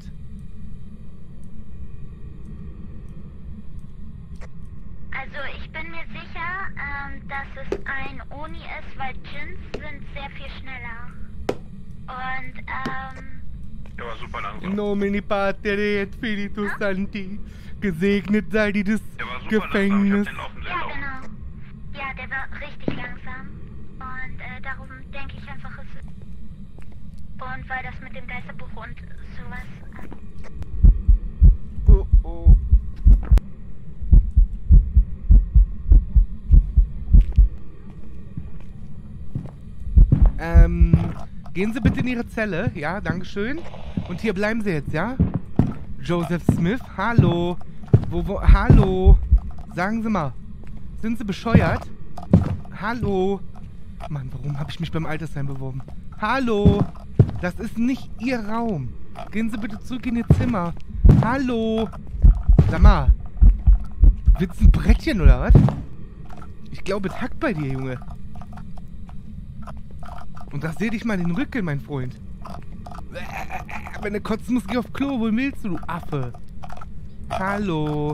Also ich bin mir sicher, dass es ein Oni ist, weil Djinns sind sehr viel schneller. Und Der war super langsam. In nomine Patri et Spiritus Sancti. Gesegnet sei die des Der war super Gefängnis. langsam, ich hab den laufen sehen ja, auch. genau. Ja, der war richtig langsam. Und darum denke ich einfach, es ist... Und weil das mit dem Geisterbuch und sowas... Oh, oh. Gehen Sie bitte in Ihre Zelle. Ja, dankeschön. Und hier bleiben Sie jetzt, ja? Joseph Smith, hallo. Hallo. Sagen Sie mal, sind Sie bescheuert? Hallo. Mann, warum habe ich mich beim Altersheim beworben? Hallo. Das ist nicht Ihr Raum. Gehen Sie bitte zurück in Ihr Zimmer. Hallo. Sag mal, willst du ein Brettchen oder was? Ich glaube, es hackt bei dir, Junge. Und das seh dich mal in den Rücken, mein Freund. Wenn du kotzen musst, geh auf Klo. Wo willst du, du Affe? Hallo.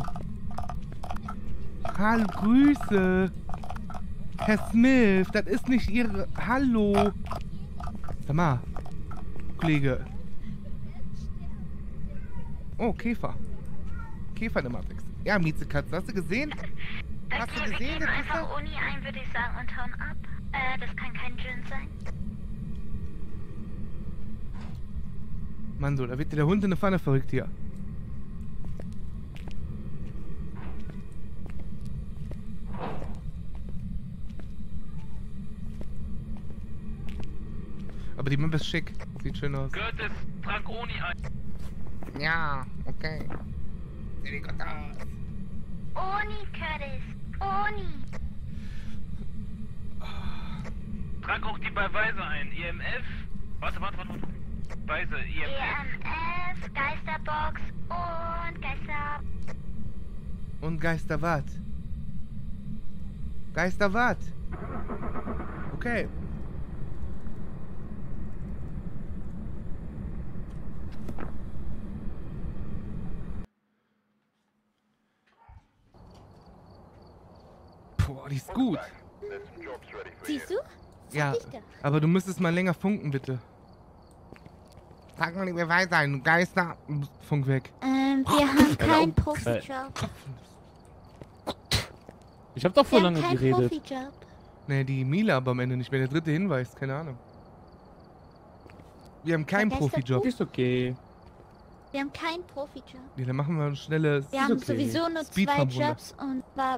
Hallo, Grüße. Herr Smith, das ist nicht Ihre... Hallo. Sag mal, Kollege. Oh, Käfer. Käfer in der Matrix. Ja, Miezekatze, hast du gesehen? Hast du Okay, wir gesehen, geben der einfach Käfer? Uni ein, würde ich sagen, und hauen ab. Das kann kein Djinn sein. Mann, so, da wird dir der Hund in der Pfanne verrückt hier. Aber die Map ist schick. Sieht schön aus. Curtis, trag Oni ein. Ja, okay. Oni, Curtis. Oni. Trag auch die Beweise ein. EMF. Warte. Beweise, EMF. EMF, Geisterbox und Geister... Und Geisterwart. Geisterwart. Okay. Boah, die ist gut. Siehst du? Ja, ich doch. aber du müsstest mal länger funken, bitte. Sag mal die Beweise ein, Geister. Funk weg. Wir haben keinen Profijob. Ich hab doch Wir vor haben lange keinen geredet. Profijob. Ne, die Mila aber am Ende nicht mehr. Der dritte Hinweis, keine Ahnung. Wir haben keinen Der Geister- Profijob. Ist okay. Wir haben keinen Profijob. Nee, dann machen wir ein schnelles. Wir haben okay. sowieso nur 2 Speedrun-Runde. Jobs und war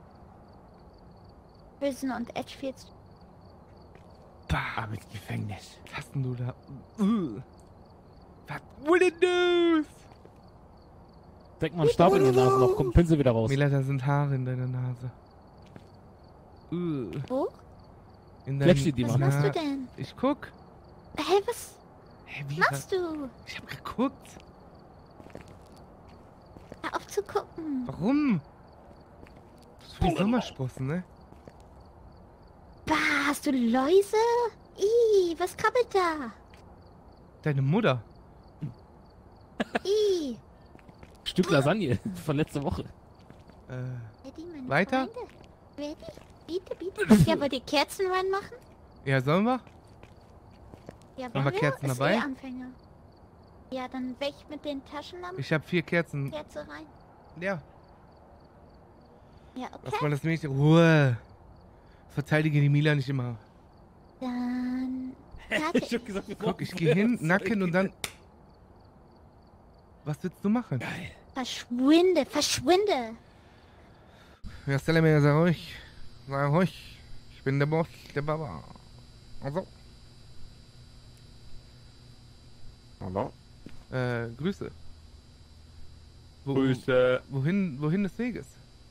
Prison und Edgefields. Bah, Armes Gefängnis. was hast denn du da? Was will it do? Steck mal einen Stab in die Nase noch, kommt Pinsel wieder raus. Mila, da sind Haare in deiner Nase. Wo? In Fletsch die Was mal. machst du denn? Ich guck. Hey, was Hä, wie? machst du? Ich hab geguckt. Hör auf zu gucken. Warum? Das ist für die Sommersprossen, ne? Bah, hast du Läuse? Ih, was krabbelt da? Deine Mutter. Ih. Stück Lasagne von letzter Woche. Eddie, meine Weiter? Freunde. Eddie, bitte. Ja, wollt ihr Kerzen reinmachen? Ja, sollen wir? Ja, Haben wir wollen Kerzen Ist dabei? eh Anfänger. Ja, dann weg mit den Taschenlampen. Ich habe 4 Kerzen. Kerze rein. Ja, Ja, lass okay. mal das Mädchen. Ruhe. Verteidige die Mila nicht immer. Dann... Ich hab gesagt, wir Guck, ich gehe hin, nacken und dann. Was willst du machen? Verschwinde, verschwinde. Ja, stell mir sei ruhig. Sei ruhig. Ich bin der Boss, der Baba. Also. Hallo? Grüße. Grüße. Wohin des Weges?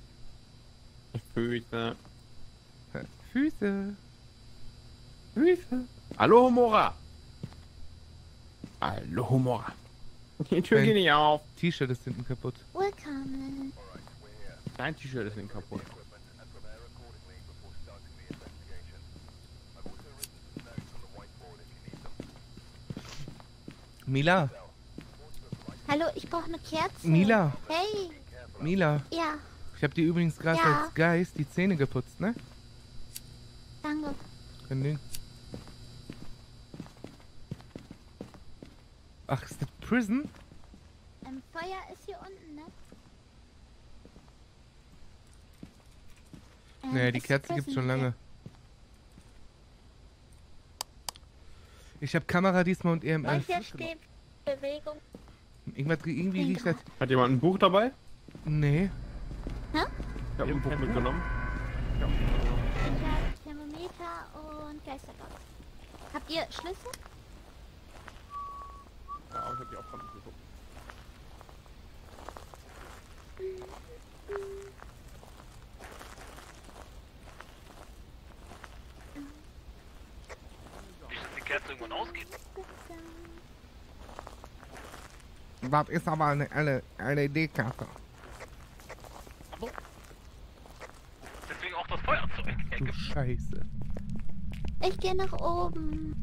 Grüße. Füße. Füße. Hallo, Humora. Hallo, Humora. Die Tür Nein. geht nicht auf. T-Shirt ist hinten kaputt. Willkommen. Dein T-Shirt ist nicht kaputt. Mila. Hallo, ich brauche eine Kerze. Mila. Hey. Mila. Ja, Ich habe dir übrigens gerade Ja. als Geist die Zähne geputzt, ne? danke. Kein Ding. Ach, ist das Prison? Feuer ist hier unten, ne? Nee, die ist Kerze gibt's schon Prison, lange. Ich habe Kamera diesmal und ja. Und EMF. hier steht Bewegung. Irgendwie riecht das. Hat jemand ein Buch dabei? Nee. Ich habe ein Buch mitgenommen. Ich habe Thermometer und Geisterbox. Habt ihr Schlüssel? Ja, aber ich hab die auch von geguckt. Nicht, dass die Kerze irgendwann ausgeht. Das ist aber eine LED-Karte. Deswegen auch das Feuerzeug. Du Scheiße. Ich gehe nach oben.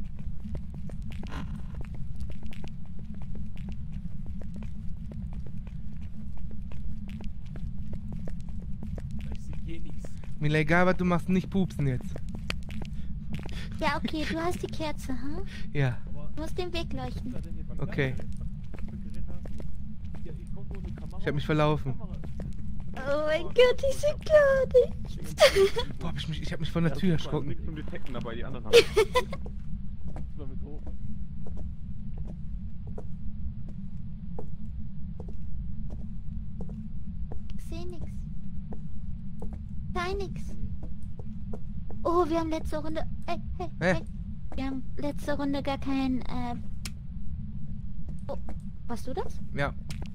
Ich seh hier nichts. Mila, egal was du machst, nicht pupsen jetzt. Ja, okay, du hast die Kerze, hm? Ja, Du musst den Weg leuchten. okay. Ich hab mich verlaufen. Oh mein Gott, ich sehe gar nichts. Boah, ich hab mich von der Tür erschrocken. Nichts zum Detekten dabei, die anderen haben. sehe nix. Da nix. Oh, wir haben letzte Runde... Hey. Wir haben letzte Runde gar kein, Oh, warst du das? Ja.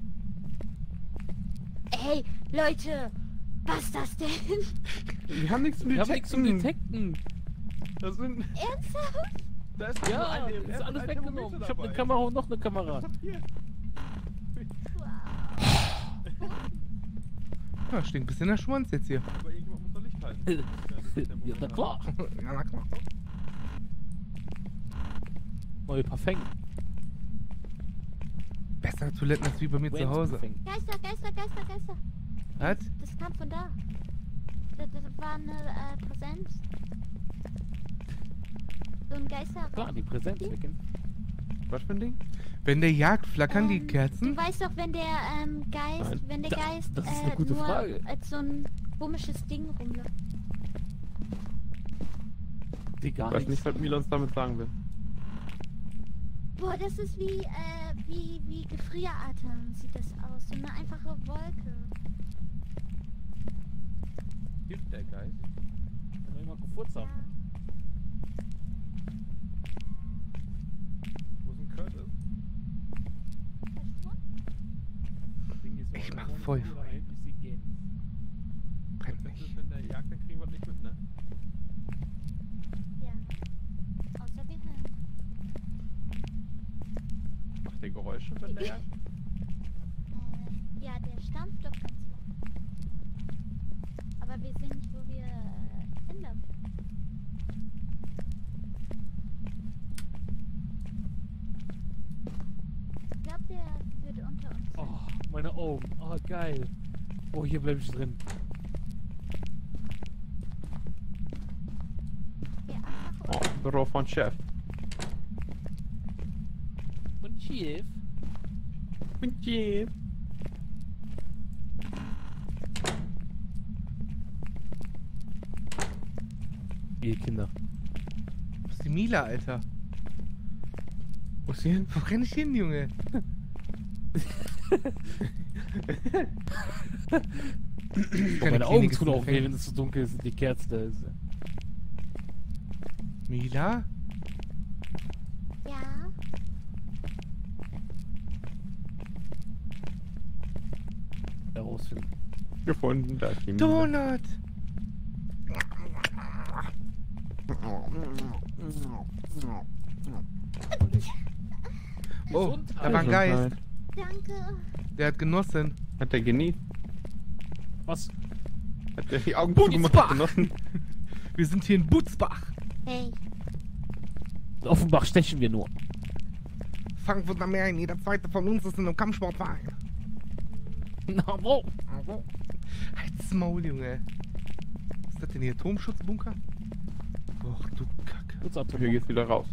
Hey, Leute! Was ist das denn? Wir haben nichts zum Wir haben nichts zum Detecten. Detecten. Das sind... Ernsthaft? Da ist Ja, ein ist alles ein weggenommen. Thermometer Ich hab eine dabei. Kamera und noch eine Kamera. Hier. Ja, stinkt ein bisschen der Schwanz jetzt hier. Aber irgendjemand muss doch Licht halten. Ja, das ist der Ja, Thermometer. na klar. Ja, na klar. Neue Parfum. Bessere Toiletten als wie bei mir zu Hause. Geister. Was? Das kam von da. Das war eine Präsenz. So ein Geister. Klar, die Präsenz wecken. Was für ein Ding? Wenn der jagt, flackern die Du Kerzen? weißt doch, wenn der Geist, Nein. wenn der Geist das ist eine gute nur Frage. als so ein komisches Ding rumläuft. Die gar Ich weiß nichts. nicht, was Mila uns damit sagen will. Boah, das ist wie Gefrieratamen sieht das aus. So eine einfache Wolke. Hilft der Geist? Wenn wir mal gefurzt Ja. haben. Wo ist ein Curtis? Das Ding ist so, Ich da mach vorne voll ist Feuer. da hinten ist die Gens. Brennt Das mich. ist, wenn der jagt, dann kriegen wir nicht mit, ne? Ja. Außer wir hören. Macht der Geräusche, wenn der jagt? Ja, der stampft doch ganz laut. Aber wir sehen nicht, wo wir hinlaufen. Ich glaube, der würde unter uns sein. Oh, meine Augen. Oh, geil. Oh, hier bleib ich drin. Ja, einfach Oh, Büro von Chef. Und Chief. Und Chef. Ihr Kinder. Was ist die Mila, Alter? Wo ist sie hin? Wo renn ich hin, Junge? Oh, meine Augen tun auch weh, wenn es so dunkel ist und die Kerze da ist. Mila? Ja. Herausfinden. Gefunden, da ist die Mila. Donut! Oh, da war ein Geist. Danke. Der hat genossen. Hat der genießt? Was? Hat der die Augen Butzbach! zugemacht und genossen? Wir sind hier in Butzbach. Hey. In Offenbach stechen wir nur. Frankfurt am Main. Jeder zweite von uns ist in einem Kampfsportverein. Na, wo? Halt's Maul, Junge. Was ist das denn hier? Atomschutzbunker? Och, du Kacke. Hier geht's wieder raus.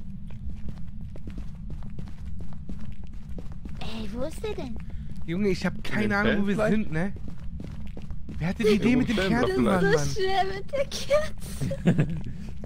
Ey, wo ist der denn? Junge, ich hab den keine Ahnung, wo wir Feld sind, ne? Wer hatte die Idee mit dem Irgendwo im Kerzenmann, So Mann? schnell mit der Kerze.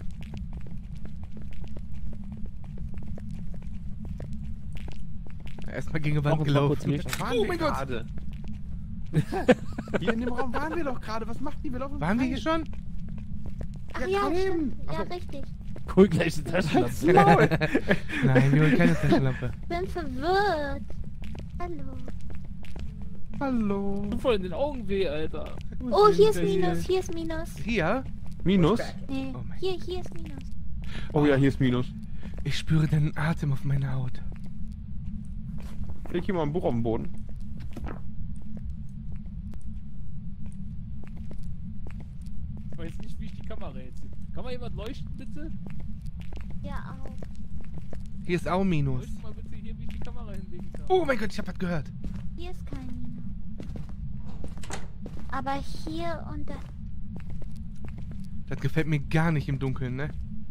Erstmal gegen die Mach Wand uns mal kurz gelaufen. Licht. Waren Oh wir mein Gott. gerade? Hier in dem Raum waren wir doch gerade. Was macht die? Wir laufen Waren wir hier frei. schon? Ach Ja, ja, komm stimmt. eben. Ja, Achso. richtig. Hol gleich eine Taschenlampe. Nein, wir holen keine Taschenlampe. Ich bin verwirrt. Hallo. Hallo. Du voll in den Augen weh, Alter. Oh, hier ist Minus, hier ist Minus. Hier? Minus? Nee, Oh mein hier ist Minus. Oh ja, hier ist Minus. Ich spüre deinen Atem auf meiner Haut. Leg hier mal ein Buch auf den Boden. Ich weiß nicht, wie ich die Kamera jetzt sehe. Kann mal jemand leuchten, bitte? Ja, auch. Hier ist auch Minus. Leucht mal bitte hier, wie ich die Kamera hinlegen kann. Oh mein Gott, ich hab was gehört. Hier ist kein Minus. Aber hier und da. Das gefällt mir gar nicht im Dunkeln, ne?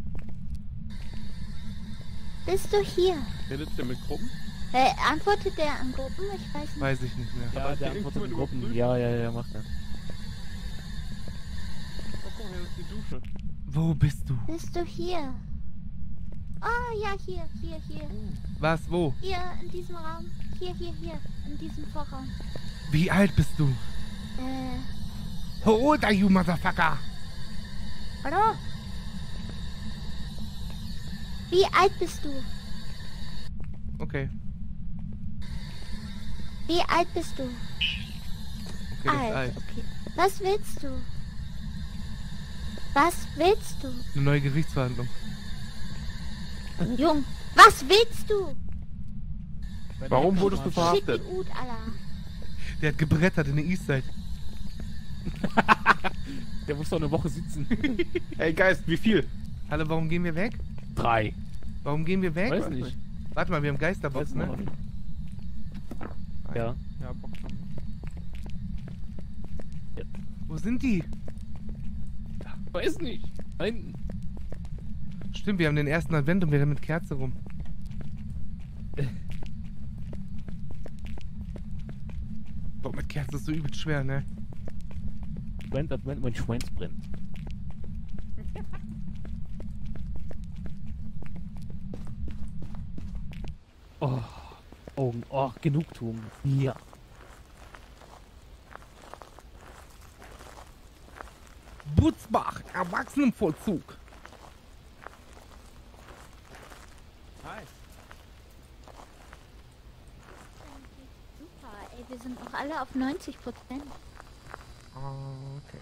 Bist du hier? Redet der mit Gruppen? Antwortet der an Gruppen? Ich weiß nicht. Weiß ich nicht mehr. Ja, Aber der ist antwortet in irgendjemand Gruppen. überprüft? Ja, macht er. Oh, guck mal, hier ist die Dusche. Wo bist du? Bist du hier? Oh, ja, hier. Was, wo? Hier, in diesem Raum. Hier. In diesem Vorraum. Wie alt bist du? How old are you, motherfucker? Hallo? Wie alt bist du? Okay. Wie alt bist du? Okay, das ist alt. Okay. Was willst du? Was willst du? Eine neue Gerichtsverhandlung. Jung, was willst du? Warum wurdest du verhaftet? Shitty Ut, Allah. Der hat gebrettert in der Eastside. Der muss doch eine Woche sitzen. Ey, Geist, wie viel? Hallo, warum gehen wir weg? 3. Warum gehen wir weg? Weiß nicht. Warte mal, wir haben Geisterbox, Weiß ne? noch nicht. Ja. Ja, Bock schon. Wo sind die? Weiß nicht. Da hinten. Stimmt, wir haben den ersten Advent und wir rennen mit Kerze rum. Boah, mit Kerze ist so übelst schwer, ne? Brennt, Advent, mein Schweins brennt. Oh. Augen. Oh, Genugtuung. Ja. Butzbach, Erwachsenenvollzug. Hi. Super, ey, wir sind auch alle auf 90%. Okay.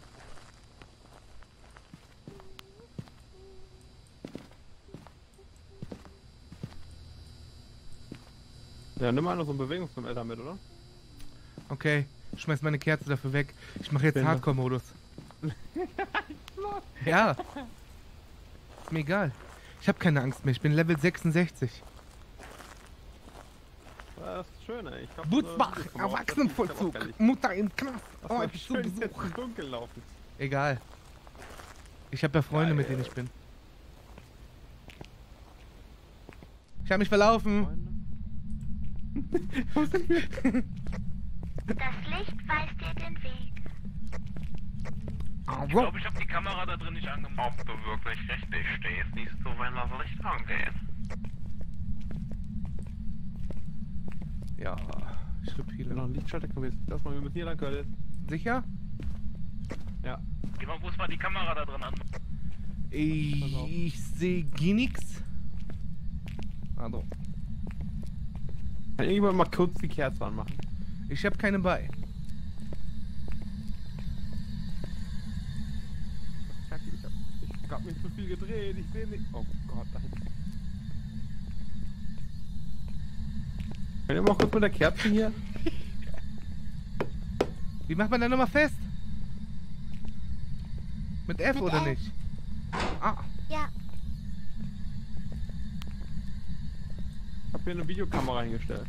Ja, nimm mal noch so ein Bewegungsmelder mit, oder? Okay, schmeiß meine Kerze dafür weg. Ich mache jetzt Bin- Hardcore-Modus. Ja. Ist mir egal. Ich habe keine Angst mehr. Ich bin Level 66. Das ist schön, ey. Ich hab Butzbach, Videos gemacht. Erwachsenenvollzug. Das ist Mutter im Knast. ja Oh, auch ich zu schön jetzt Besuch. im Dunkeln laufen. Egal. Ich habe ja Freunde, Geil. mit denen ich bin. Ich habe mich verlaufen. Das Licht weist dir den Weg. Ich glaube, ich habe die Kamera da drin nicht angemacht. Ob du wirklich richtig stehst, siehst du, wenn das Licht angeht. Ja, ich Noch repeale. ein Lichtschalter können wir jetzt erstmal, wir müssen hier lang, Curtis. Sicher? Ja. Geh mal, muss mal die Kamera da drin an. Ich sehe nix. Also, Kann irgendjemand mal kurz die Kerze anmachen? ich habe keine bei. Kacke, ich hab mich zu viel gedreht, ich sehe nicht. Oh Gott, da hinten. Könnt ihr mal kurz mit der Kerze hier? Wie macht man da nochmal fest? Mit F Mit oder F. nicht? Ah, Ja, Ich hab hier eine Videokamera hingestellt.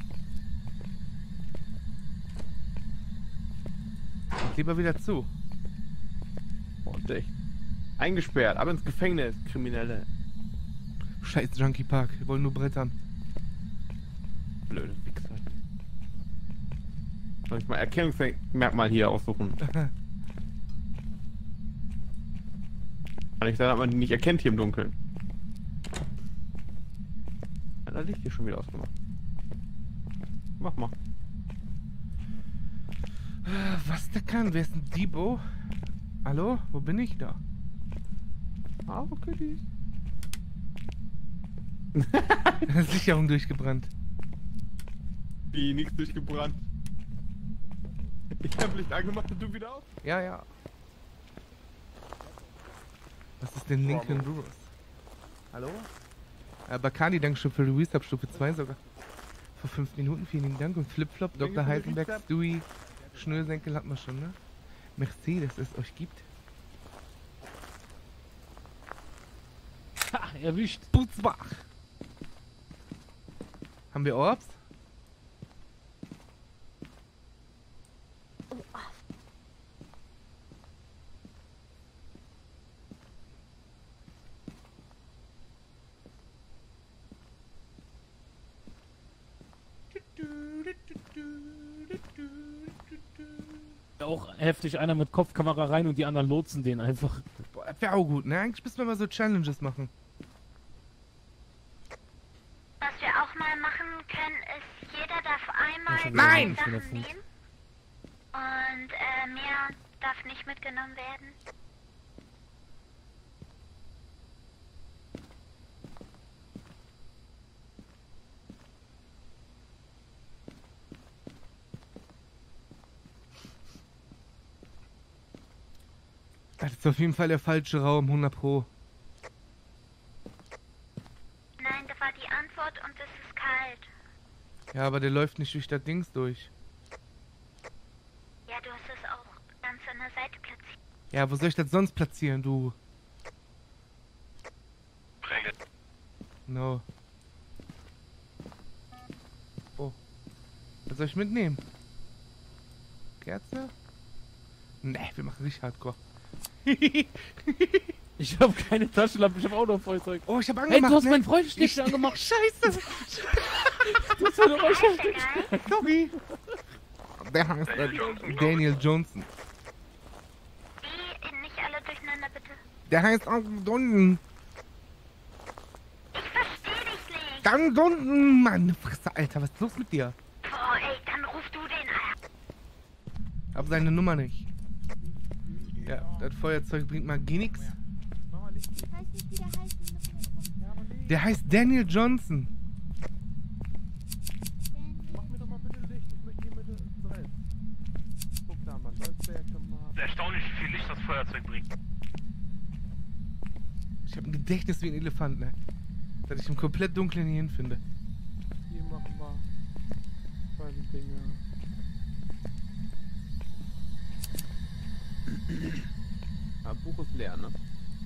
lieber wieder zu. Und echt. Eingesperrt, aber ins Gefängnis, Kriminelle. Scheiß Junkie Park, wir wollen nur brettern. Blöde Wichser. Soll ich mal Erkennungsmerkmal hier aussuchen? Kann ich sein, dass man die nicht erkennt hier im Dunkeln. Ja, da Licht hier schon wieder ausgemacht. Mach mal. Was der kann? Wer ist ein Debo? Hallo? Wo bin ich da? Ah, okay. Sicherung durchgebrannt. Wie, nichts durchgebrannt. Ich hab Licht angemacht und du wieder aus. Ja, ja. Was ist denn Lincoln Bravo. Brewers? Hallo? Bakani, Dankeschön für Louis, ab Stufe 2 sogar. Vor 5 Minuten, vielen lieben Dank. Und Flipflop, Danke Dr. für die Heisenberg, Recap. Stewie, Schnürsenkel hat man schon, ne? Merci, dass es euch gibt. Ha, erwischt. Butzbach! Haben wir Orbs? Auch heftig, einer mit Kopfkamera rein und die anderen lotsen den einfach. Boah, das wäre auch gut, ne? Eigentlich müssen wir mal so Challenges machen. Was wir auch mal machen können, ist, jeder darf einmal schon wieder drei Nein! Sachen Telefon. nehmen Und mehr darf nicht mitgenommen werden. Das ist auf jeden Fall der falsche Raum, 100 Pro. Nein, das war die Antwort und es ist kalt. Ja, aber der läuft nicht durch das Dings durch. Ja, du hast es auch ganz an der Seite platziert. Ja, wo soll ich das sonst platzieren, du? Präge. No. Oh. Was soll ich mitnehmen? Kerze? Ne, wir machen richtig Hardcore. Ich habe keine Taschenlampe, ich habe auch noch Feuerzeug. Oh, ich hab Hey, angemacht, du hast ne? mein Freundesstäbchen angemacht. Scheiße! Du hast meine Wie heißt der Räucherstäbchen. Geist? Sorry. Der heißt Daniel Johnson, glaub ich. Daniel Johnson. Wie? Nicht alle durcheinander, bitte. Der heißt auch Don. Ich verstehe dich nicht. Dann Don. Mann, Fresse, Alter, was ist los mit dir? Boah, ey, dann ruf du den an. Hab seine Nummer nicht. Ja, das Feuerzeug bringt mal gar nichts. Mach mal Licht. Ich weiß nicht, wie der heißt. wir müssen jetzt gucken. Ja, aber Licht. Der heißt Daniel Johnson. Mach mir doch mal bitte Licht. Ich möchte hier bitte rein. Guck da, Mann. Das wäre schon mal. Erstaunlich, wie viel Licht das Feuerzeug bringt. Ich hab ein Gedächtnis wie ein Elefant, ne? Dass ich im komplett Dunklen hier hinfinde. Hier machen wir. Zwei Dinge. Ah, Buch ist leer, ne?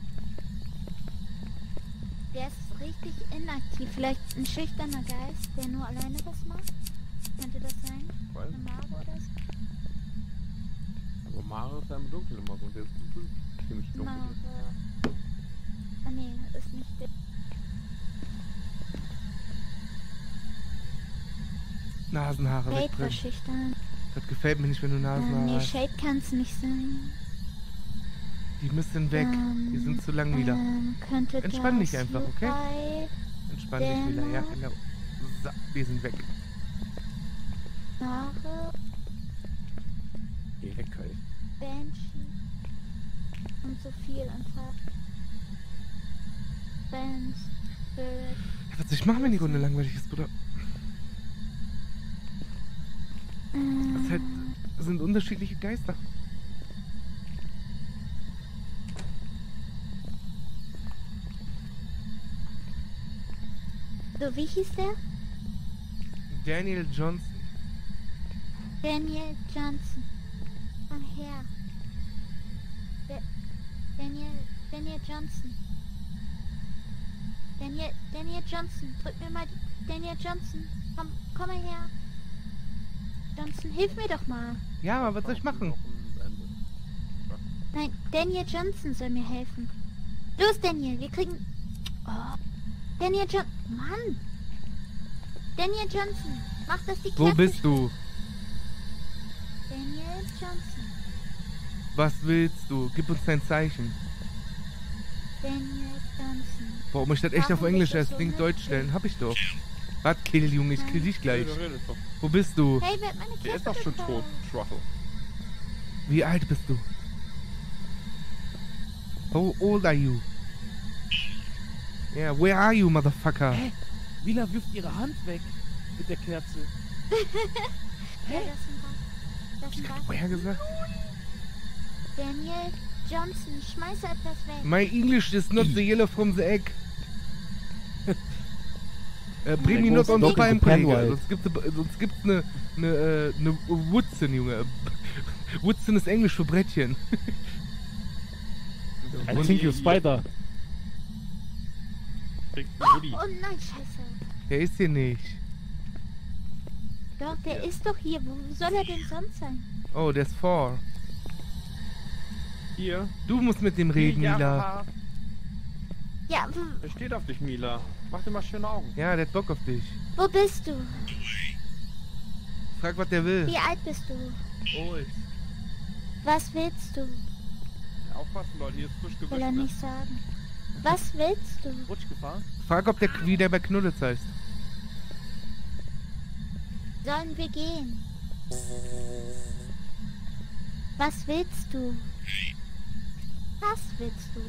Der ist richtig inaktiv. Vielleicht ein schüchterner Geist, der nur alleine das macht? Könnte das sein? Weiß Eine nicht. Mare oder so? Aber Mare ist ja im Dunkeln immer so. Und der ist ziemlich dunkel. Mare. Ah nee, ist nicht der. Nasenhaare Shade war wegbrennen. schüchtern. Das gefällt mir nicht, wenn du Nasenhaare Nee, hast. Shade kann's nicht sein. Die müssen weg. Die sind zu lang wieder. Könnte Entspann dich das einfach, okay? Yukai, Entspann dich wieder. Ja, genau. So, wir sind weg. Mare, Geh weg, Kai. Banshee und so viel einfach. Benz, Spirit. Was soll ich machen, wenn die Runde langweilig ist, Bruder? Das halt, sind unterschiedliche Geister. So, wie hieß der? Daniel Johnson. Daniel Johnson. Komm her. Daniel Johnson. Daniel Johnson. Drück mir mal Daniel Johnson. Komm mal her. Johnson, hilf mir doch mal. Ja, aber was soll ich machen? Wochenende. Nein, Daniel Johnson soll mir helfen. Los, Daniel, wir kriegen... Oh. Daniel Johnson... Mann! Daniel Johnson, mach, dass die Kerze... Wo bist du? Daniel Johnson. Was willst du? Gib uns dein Zeichen. Daniel Johnson. Boah, muss ich das echt auf Warum Englisch bist du erst so Ding Deutsch heftig? stellen? Hab ich doch. Was, Kill, Junge, ich kill dich gleich. Du redest doch. Wo bist du? Hey, wer hat meine Kerze Der ist doch schon geklaut? tot, Truffle. Wie alt bist du? How old are you? Yeah, where are you, motherfucker? Hä? Mila wirft ihre Hand weg mit der Kerze. Ja, das ist ein Bug. Das ist ein Bug. Woher gesagt? Daniel Johnson, schmeiß etwas weg. My English is not the yellow from the egg. Bring me not on Dog time, is the pen Kollege. white. Sonst gibt's eine Woodson, Junge. Woodson ist Englisch für Brettchen. I think you spider. Kriegst du Woody. Oh nein, scheiße. Der ist hier nicht. Doch, der ist doch hier. Wo soll er denn sonst sein? Oh, der ist 4. Hier. Du musst mit dem reden, Ja, Mila. Mama. Ja, Er steht auf dich, Mila. Mach dir mal schöne Augen. Ja, der hat Bock auf dich. wo bist du? Frag, was der will. Wie alt bist du? Old. Was willst du? Ja, aufpassen, Leute. Hier ist frisch gewischt. Will er ne? nicht sagen. Was willst du? Rutschgefahr? Frag, ob der wie der bei Knuddels heißt. Sollen wir gehen? Was willst du? Was willst du?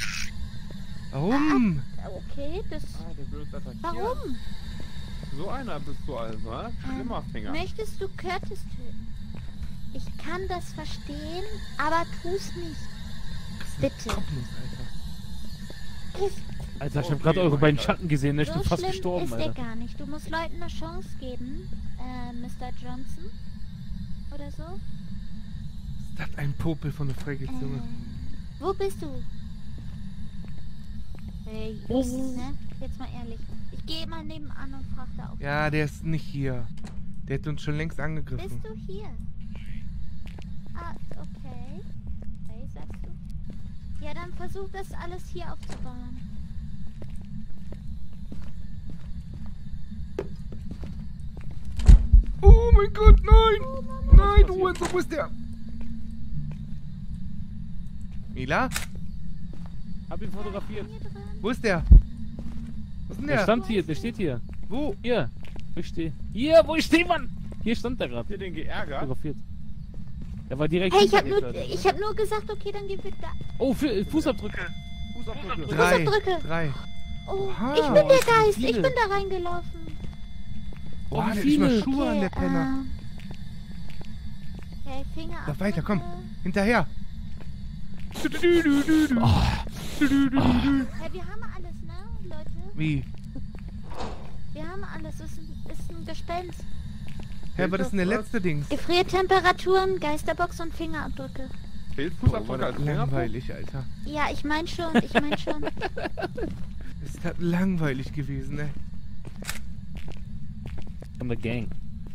Warum? Okay, das... Ah, der will uns attackieren. Warum? So einer bist du also, ne? Schlimmer Finger. Möchtest du Curtis töten? Ich kann das verstehen, aber tu's nicht. Bitte. Kopfnuss, Alter. Alter, ich hab Okay, gerade eure mein beiden Gott. Schatten gesehen, ne? Ich So bin fast schlimm gestorben, ist Alter. der gar nicht. Du musst Leuten eine Chance geben, Mr. Johnson. Oder so. Ist das ein Popel von der Freigezunge? Wo bist du? Hey, ne? Jetzt mal ehrlich. Ich gehe mal nebenan und frag da auch. Ja, der ist nicht hier. Der hat uns schon längst Bist angegriffen. du hier? Ah, okay. Hey, sagst du? Ja, dann versuch das alles hier aufzubauen. Oh mein Gott, nein! Oh, Mama. Nein, du Hurensohn, wo ist der? Mila? Hab ihn fotografiert. Hier dran. Wo ist der? Wo ist denn Der der? stand hier, der steht hier. Wo? Hier. Wo ich stehe. Hier, wo ich stehe, Mann! Hier stand der gerade. Habt ihr den geärgert? Fotografiert. Der war direkt Hey, ich hinter hab, mir, Alter. ich hab nur gesagt, okay, dann geh wir da. Oh, Fußabdrücke. Fußabdrücke. Drei. Fußabdrücke. 3. Oh, Oha, ich bin der das sind Geist. Ich viele. bin da reingelaufen. Boah, wie der ist mal viele? Schuhe an der Penner. Okay, Finger Lauf weiter, komm. abdrücke. Hinterher. Hey, wir haben alles, ne, Leute? Wie? Wir haben alles. Es ist ein Gespenst. Hä, was ist denn der letzte Dings? Gefriertemperaturen, Geisterbox und Fingerabdrücke. Fehlt Boah, war Fußabdrücke als das Fingerabdruck? langweilig, Alter. Ja, ich mein schon. Ist das langweilig gewesen, ne? Von der Gang.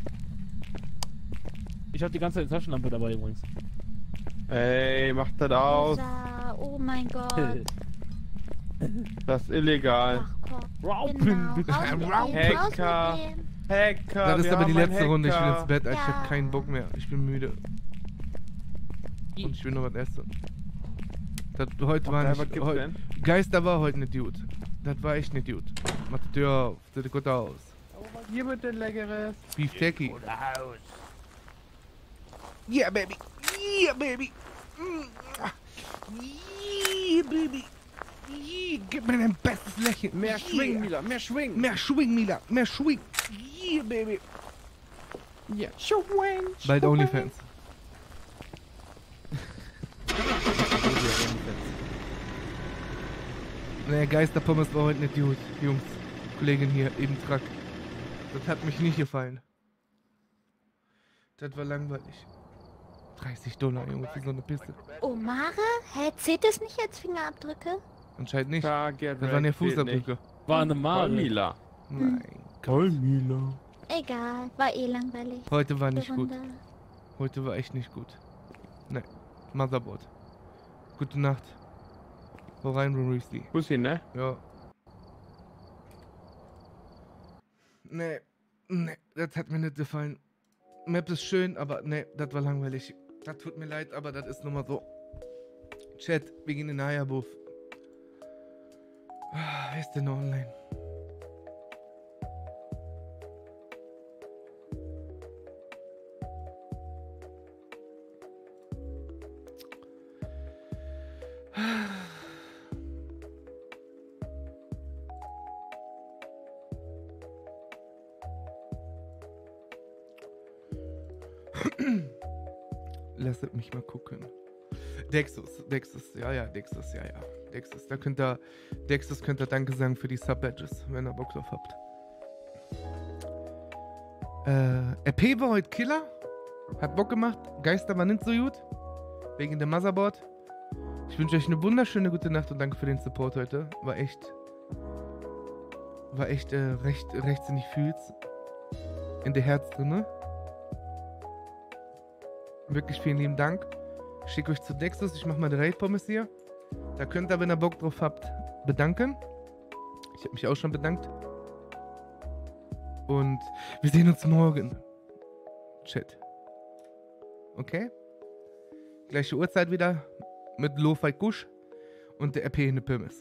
Ich hab die ganze Zeit Taschenlampe dabei übrigens. Ey, macht das aus. Rosa, oh mein Gott. Das ist illegal. Ach komm. Raupen, Genau. bitte. Raus mit dem, raus Hacker. mit dem. Hacker, Das ist wir aber die haben einen letzte Runde. Ich will Hacker. ins Bett, Alter. Ich Ja. hab keinen Bock mehr. Ich bin müde. Und ich will noch was essen. Das heute war Was nicht. gibt's denn? Geister war heute nicht gut. Das war echt nicht gut. Mach die Tür auf. Das sieht gut aus. Hier wird denn Leckeres. Beef Tacky. Yeah, baby. Yeah, baby. Yeah, baby. Yeah, gib mir dein bestes Lächeln. Mehr Yeah. Schwing, Mila, mehr Schwing. Mehr Schwing, Mila. Mehr Schwing. Yeah, baby. Ja, Schwing. Bald OnlyFans. Naja, Geisterpommes war heute nicht gut, Jungs. Kollegin hier, eben Truck. Das hat mich nicht gefallen. Das war langweilig. $30, Junge, für so eine Piste. Omare? Hä, zählt das nicht als Fingerabdrücke? Anscheinend nicht. Target Das waren ja Rack fehlt nicht. Fußabdrücke. War eine Voll Mare. Mila. Nein. Toll, Mila. Egal, war eh langweilig. Heute war Die nicht gut. Runde. Heute war echt nicht gut. Ne. Motherboard. Gute Nacht. Hau rein, Release. Pussy, ne? Ja. Nee. Nee, das hat mir nicht gefallen. Map ist schön, aber nee, das war langweilig. Das tut mir leid, aber das ist nun mal so. Chat, wir gehen in den Eierbuff. Wer ist denn noch online? Lasst mich mal gucken. Dexus, ja, Dexus. Dexus könnt ihr Danke sagen für die Sub-Badges, wenn ihr Bock drauf habt. RP war heute Killer. Hat Bock gemacht. Geister war nicht so gut. Wegen dem Motherboard. Ich wünsche euch eine wunderschöne gute Nacht und danke für den Support heute. War echt rechts in die Fühls. In der Herz drinne. Wirklich vielen lieben Dank. Ich schicke euch zu Dexus. Ich mache mal die Raid-Pommes hier. Da könnt ihr, wenn ihr Bock drauf habt, bedanken. Ich habe mich auch schon bedankt. Und wir sehen uns morgen. Chat. Okay? Gleiche Uhrzeit wieder. Mit Lo-Fi Kusch. Und der RP in der Pommes.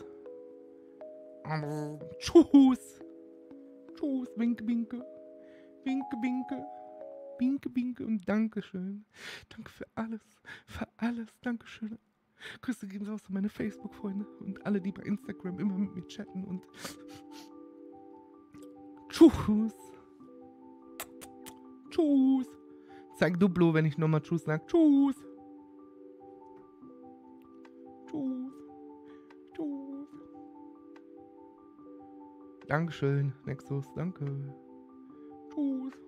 Tschüss. Tschüss. Winke, winke. Winke, winke. Binke, Binke und Dankeschön. Danke für alles. Für alles. Dankeschön. Grüße gehen raus an meine Facebook-Freunde und alle, die bei Instagram immer mit mir chatten und tschüss. Tschüss. Zeig Duplo, wenn ich nochmal Tschüss sag. Tschüss. Tschüss. Tschüss. Dankeschön, Nexus. Danke. Tschüss.